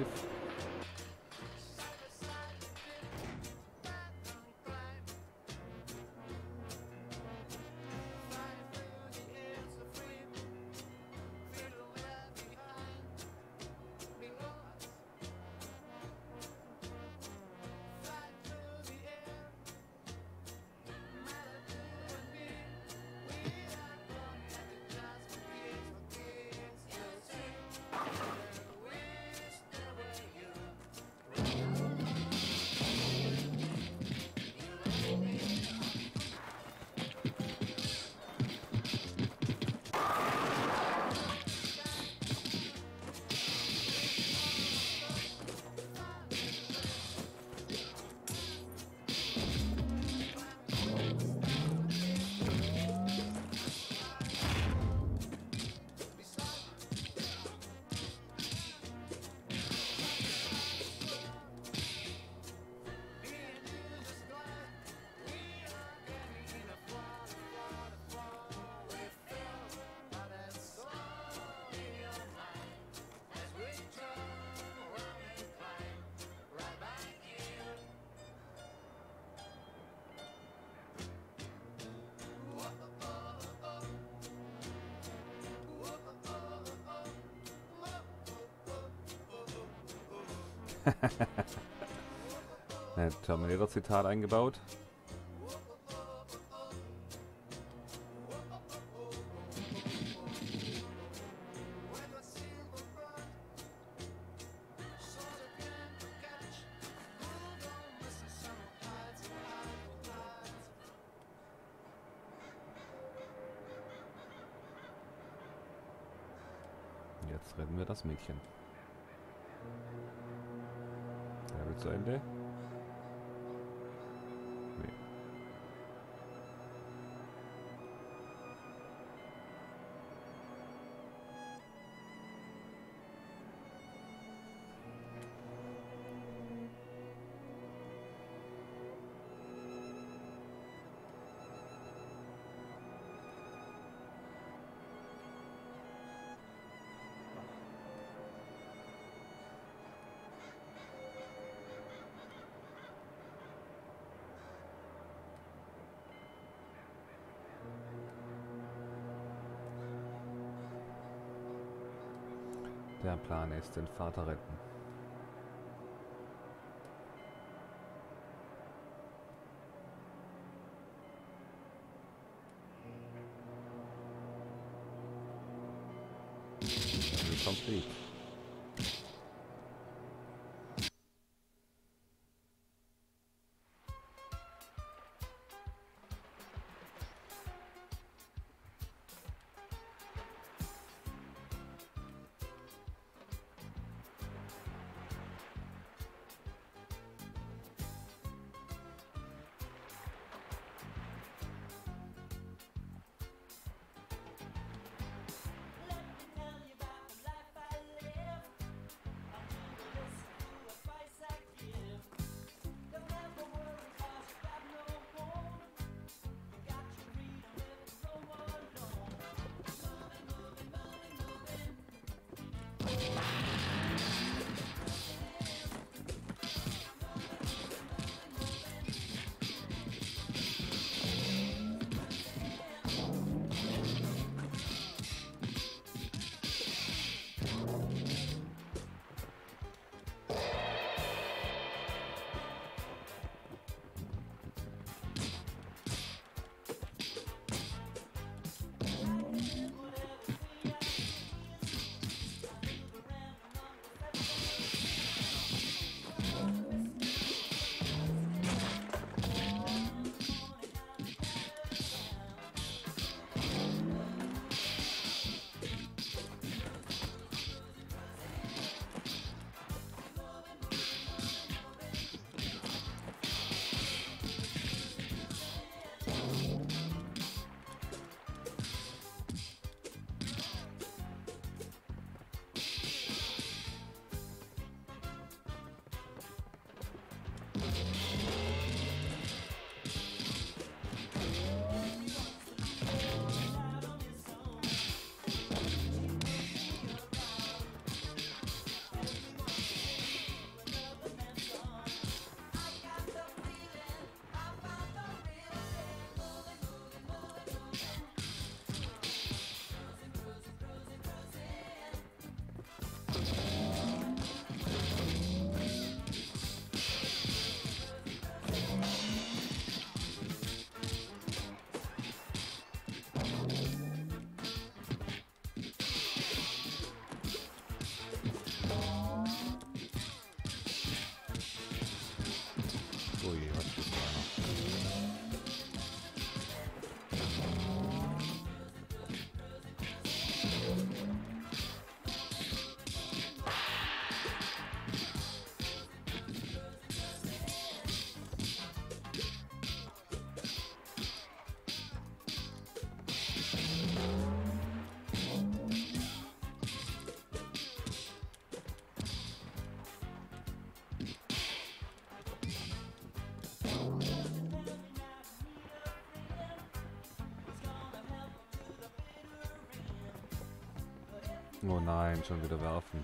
Speaker 1: Ein Terminator-Zitat eingebaut. Jetzt retten wir das Mädchen. Ja, wird zu Ende? Nee. Der Plan ist, den Vater retten. Complete.
Speaker 3: Let me tell you about the life I
Speaker 1: Oh je, was steht da noch? Oh nein, schon wieder werfen.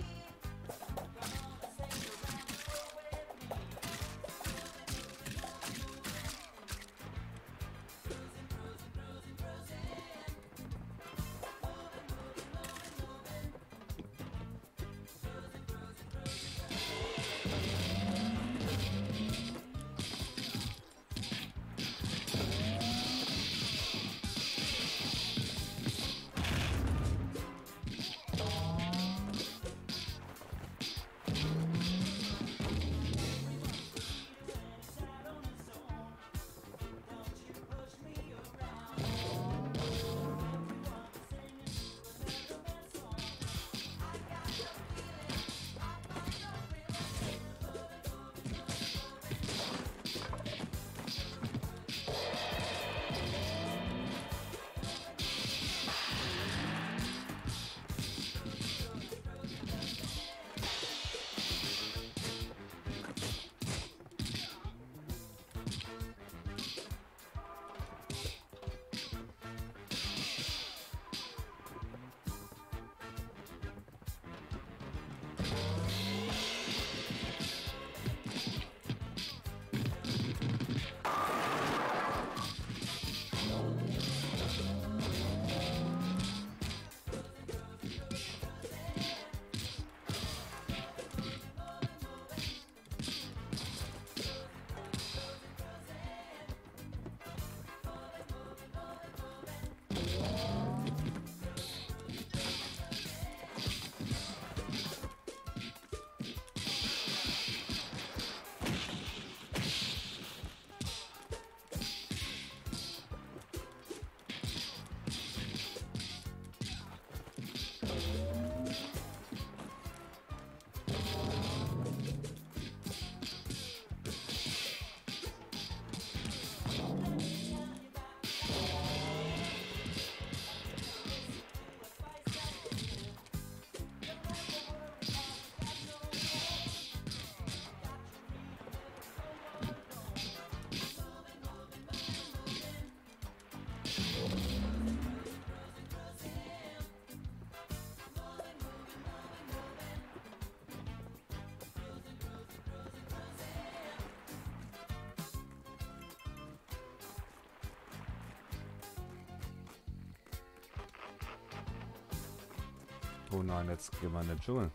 Speaker 1: Oh nein, jetzt gehen wir in den Dschungel.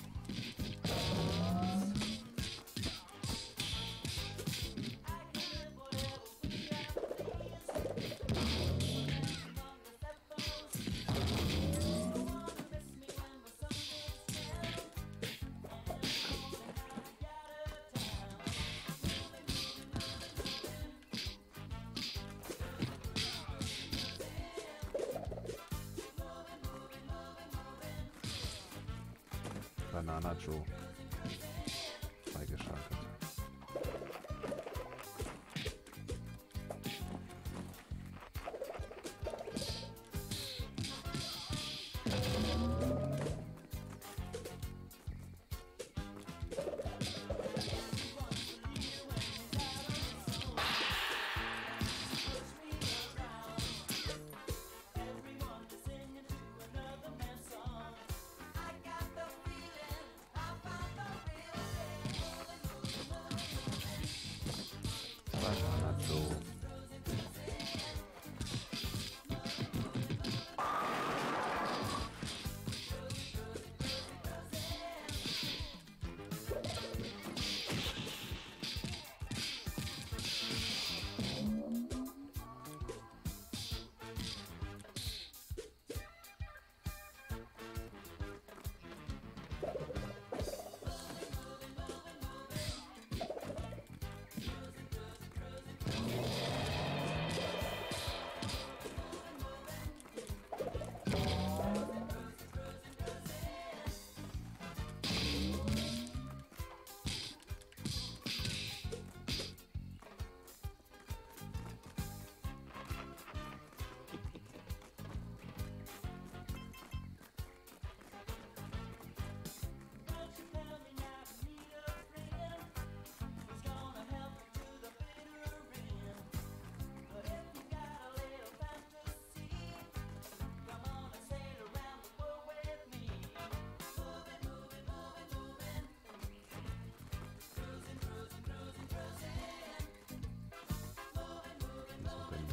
Speaker 1: Banana Joe freigeschaltet.
Speaker 2: I got the feeling I found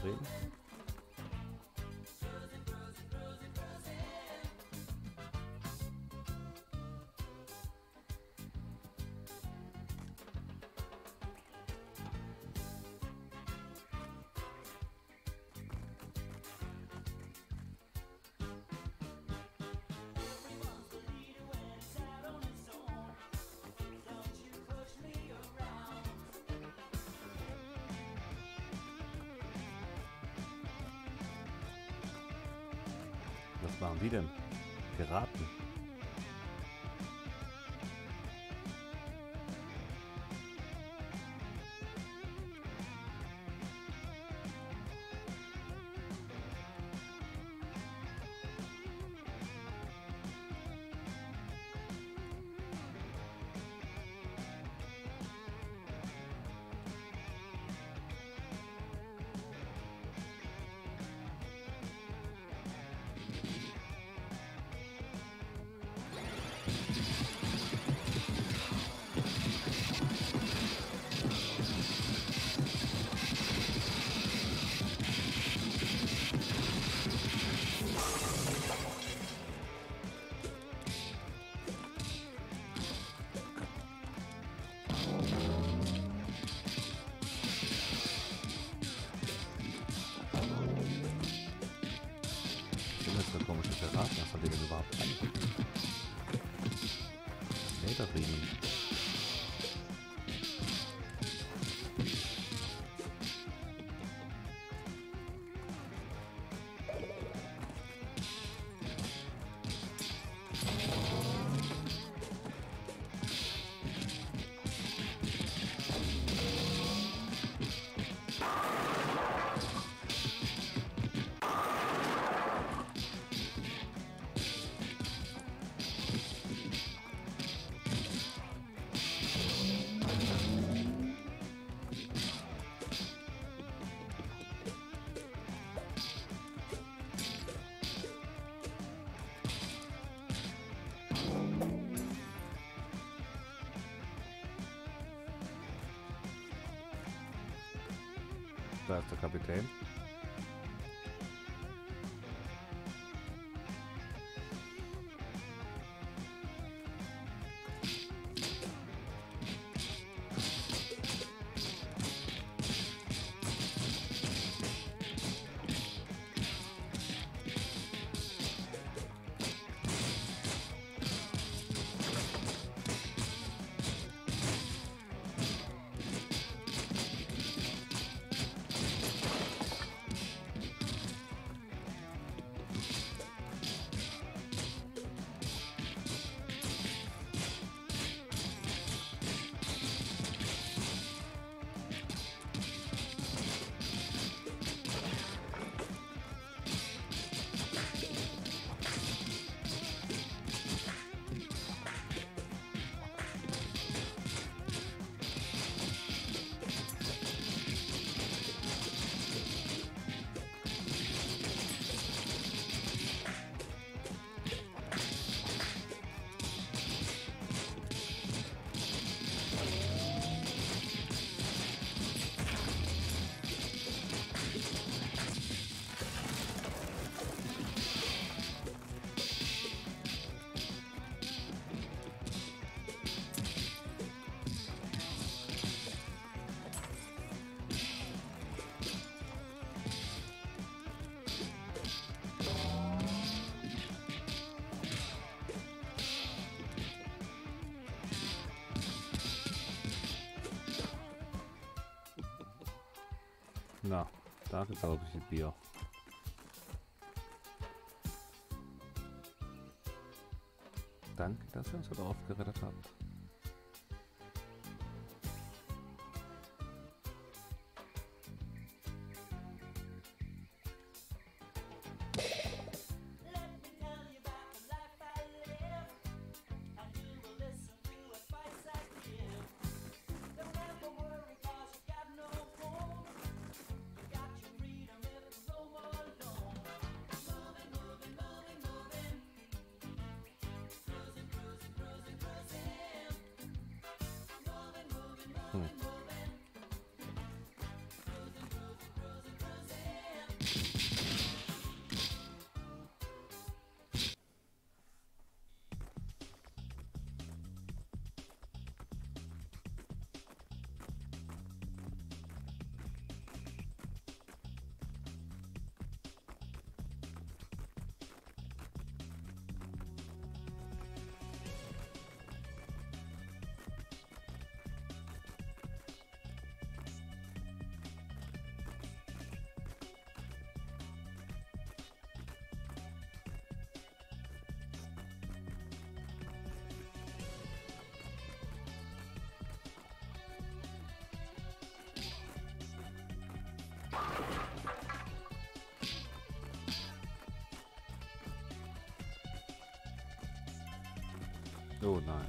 Speaker 1: drehen. Was machen die denn? Geraten. Komische Piraten, was hat der denn überhaupt an? Lederriemen. Da ist der Kapitän. Na, da gibt es aber ein bisschen Bier. Danke, dass ihr uns so drauf gerettet habt. Hm. Oh nein.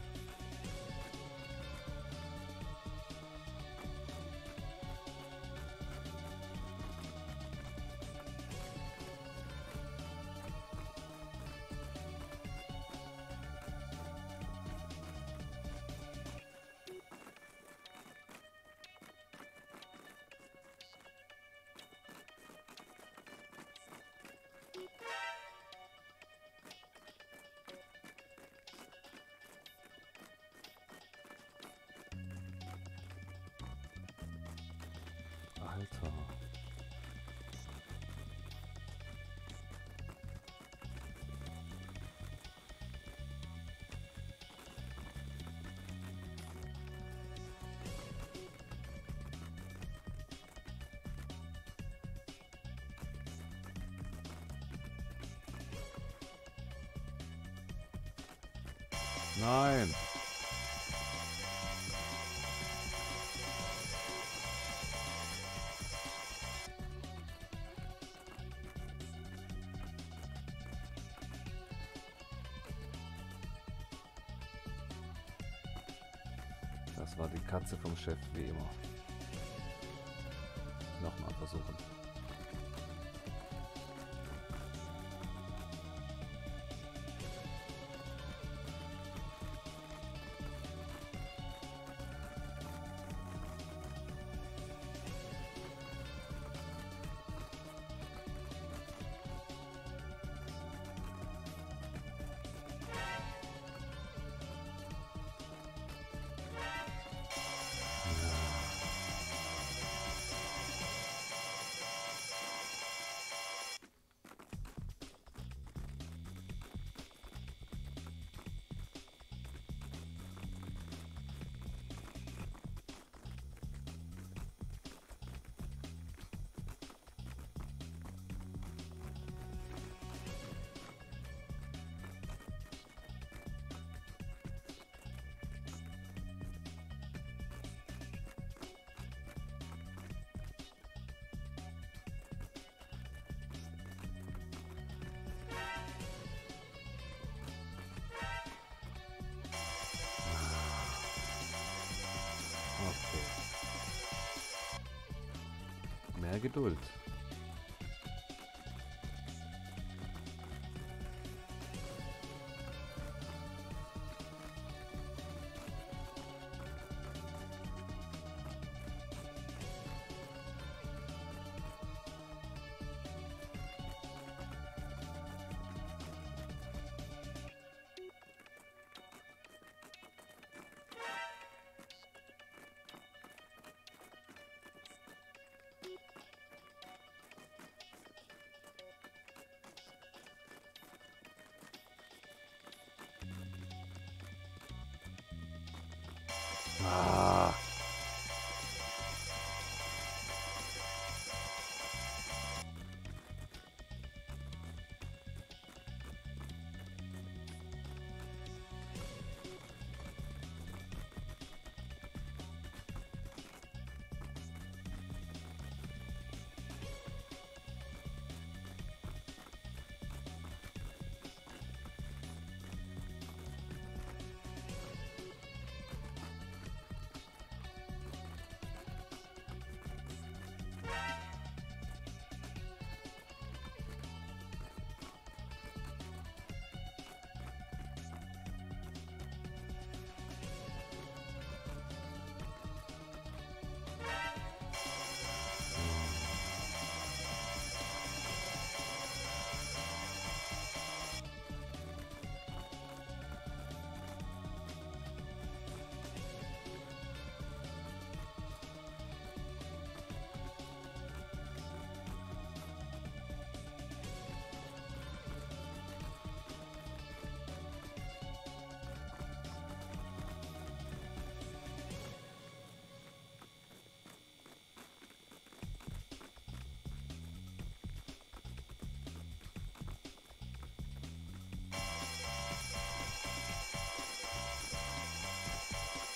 Speaker 1: Alter. Nein. Das war die Katze vom Chef, wie immer. Nochmal versuchen. Okay. Mehr Geduld.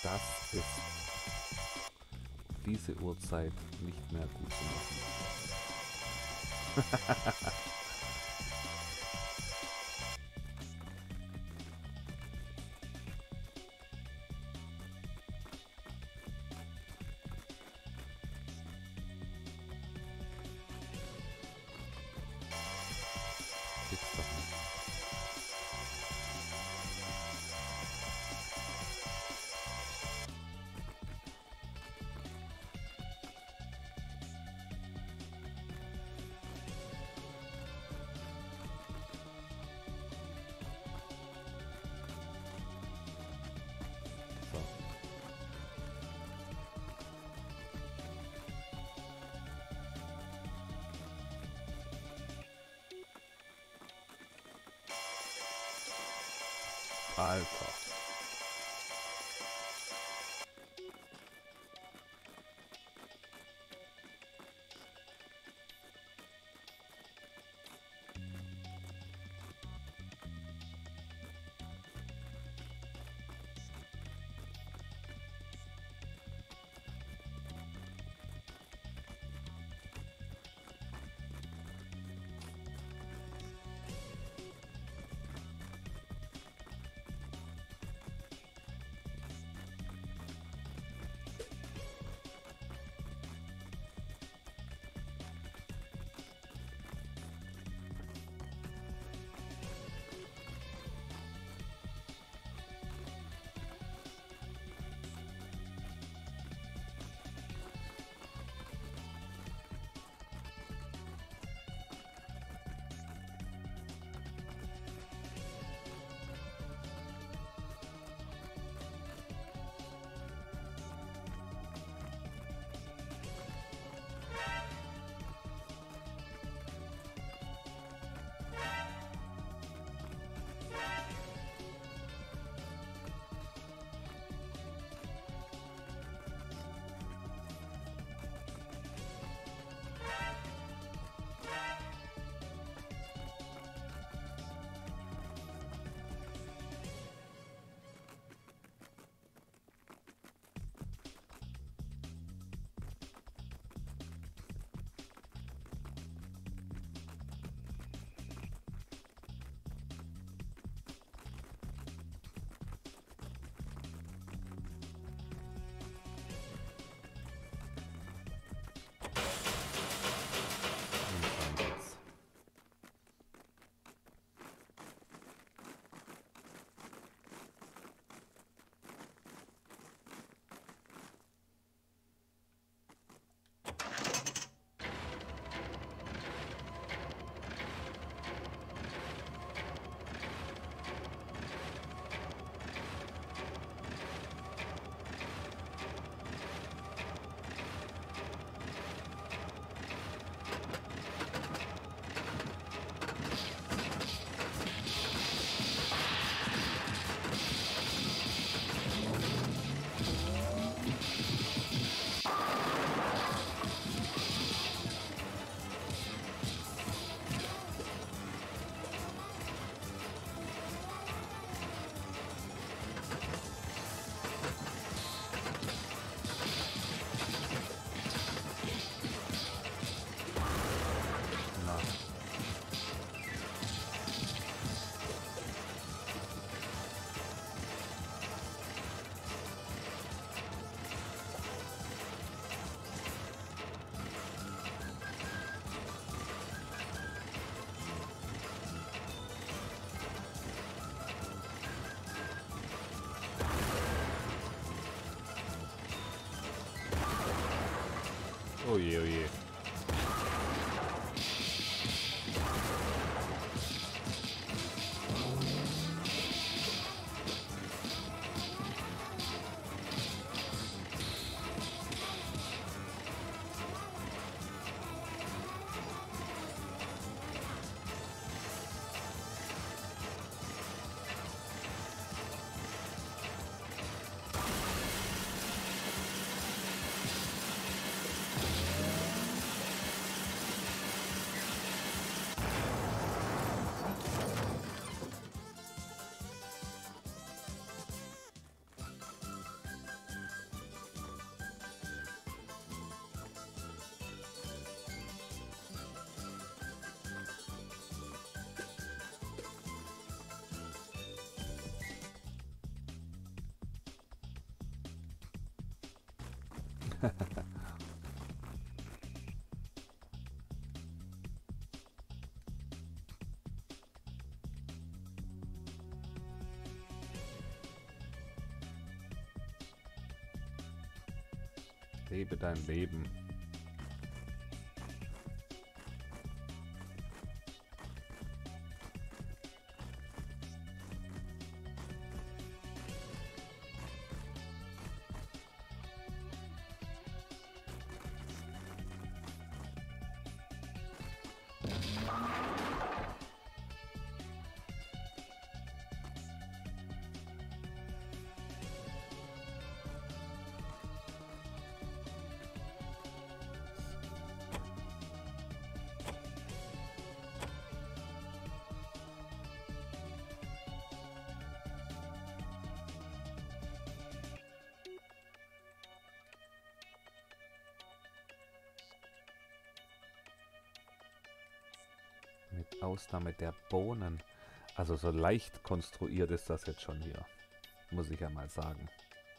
Speaker 1: das ist diese Uhrzeit nicht mehr gut zu machen. Gibt's doch nicht. So. Alter. Lebe dein Leben. Mit Ausnahme der Bohnen. Also so leicht konstruiert ist das jetzt schon hier. Muss ich ja mal sagen.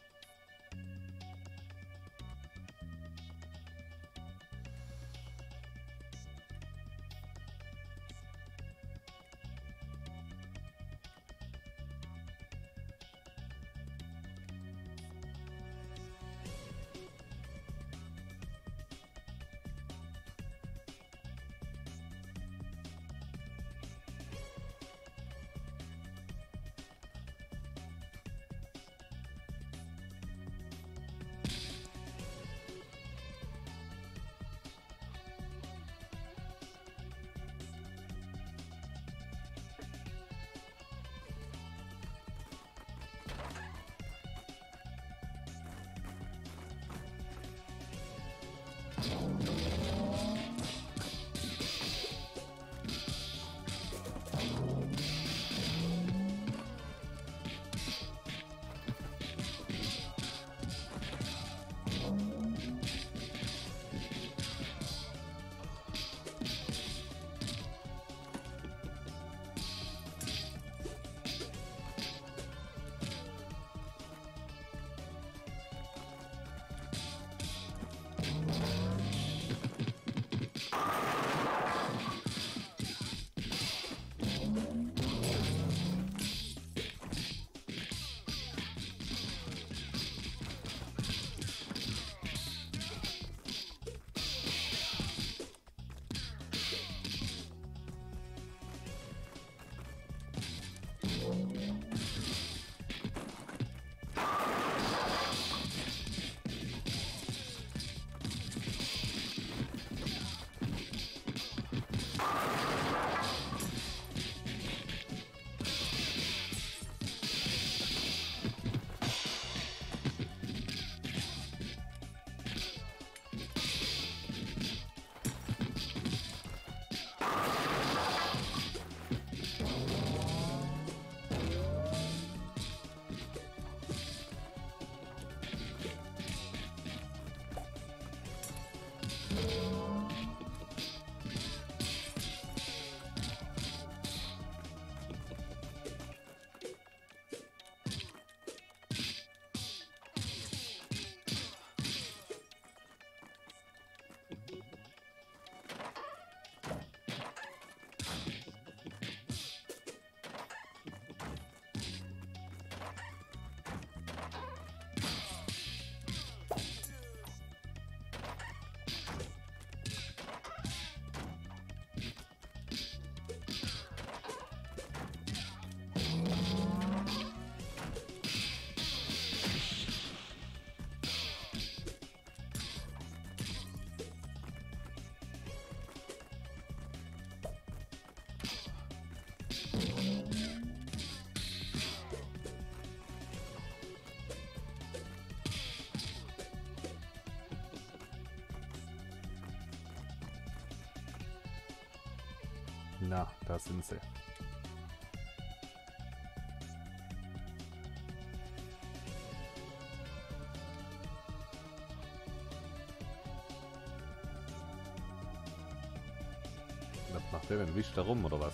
Speaker 1: Na, da sind sie. Was macht der denn? Wischt da rum oder was?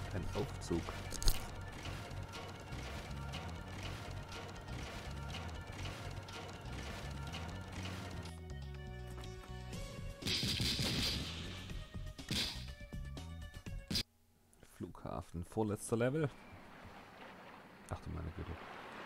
Speaker 1: Ein Aufzug. Flughafen, vorletzter Level. Ach du meine Güte.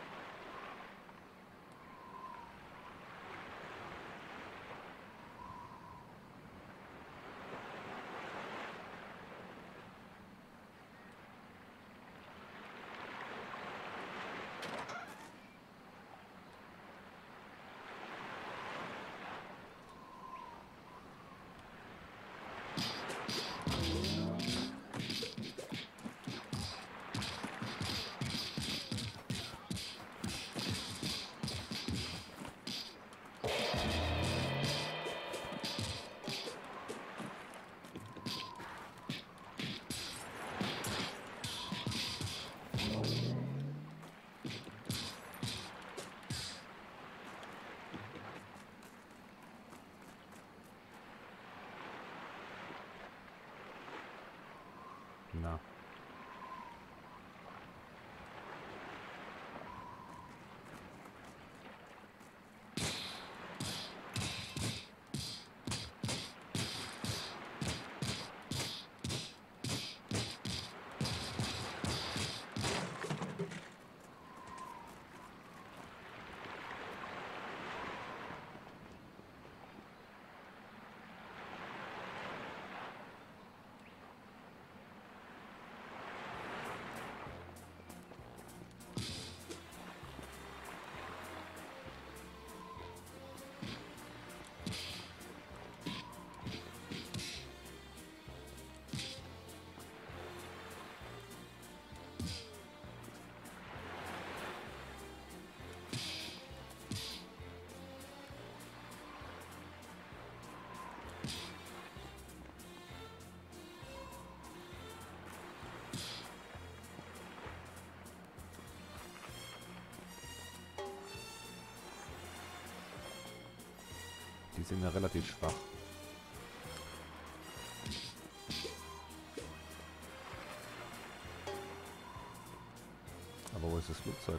Speaker 1: Na. Die sind ja relativ schwach. Aber wo ist das Flugzeug?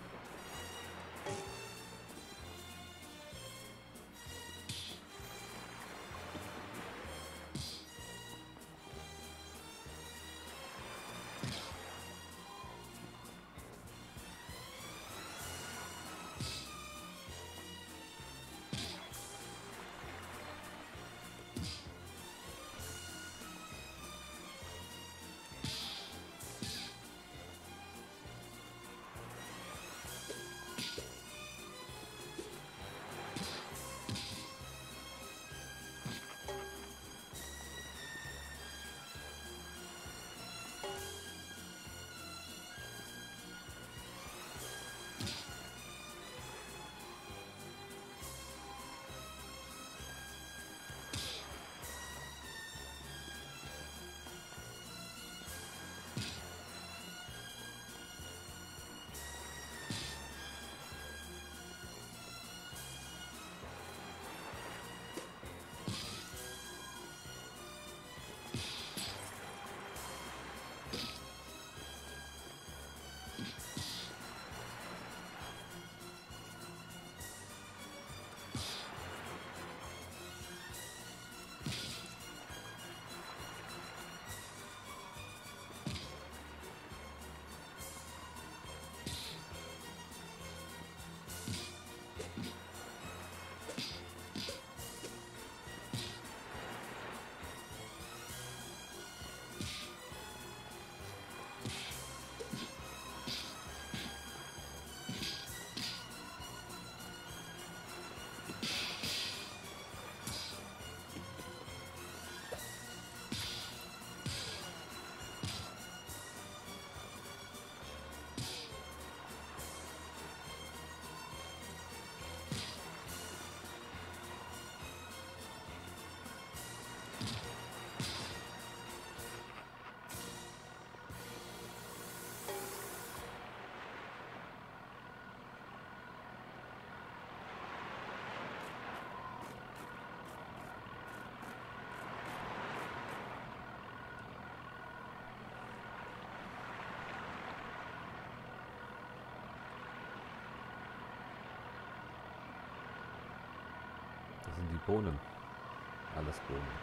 Speaker 1: Bohnen. Alles Bohnen.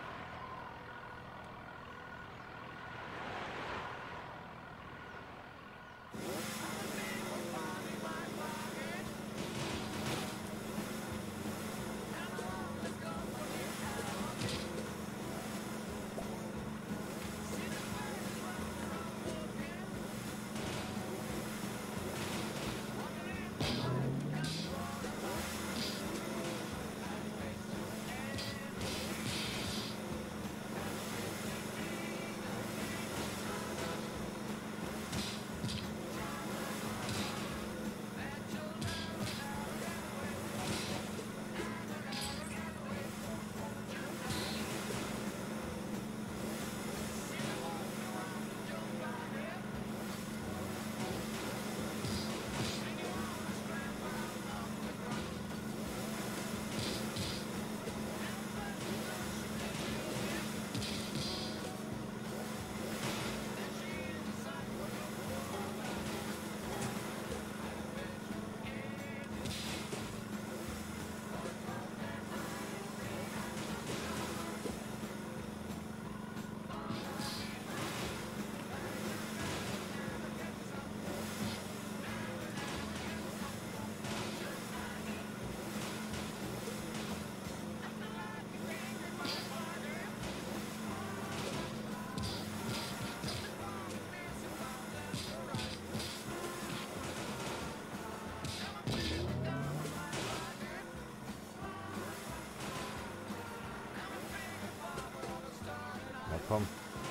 Speaker 1: Na komm.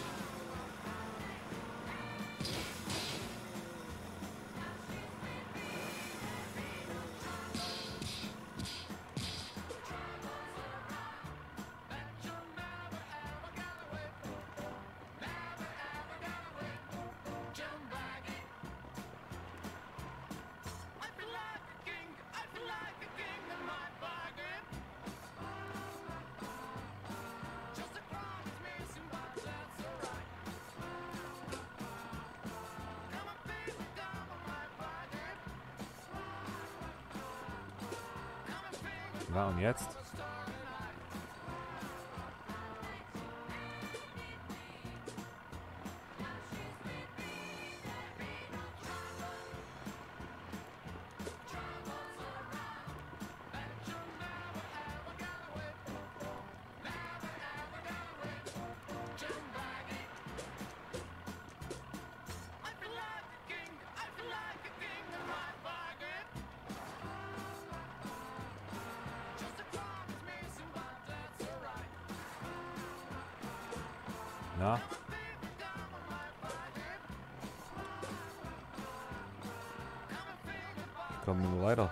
Speaker 1: Na und jetzt? Na? Kommen wir weiter.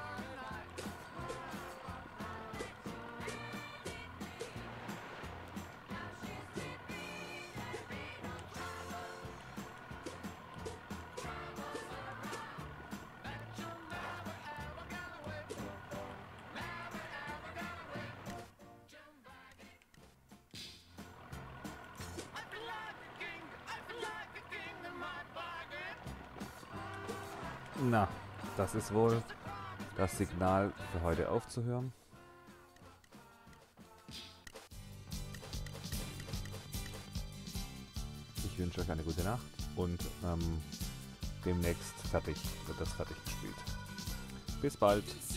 Speaker 1: Na, das ist wohl das Signal für heute aufzuhören. Ich wünsche euch eine gute Nacht und ähm, demnächst fertig wird das fertig gespielt. Bis bald.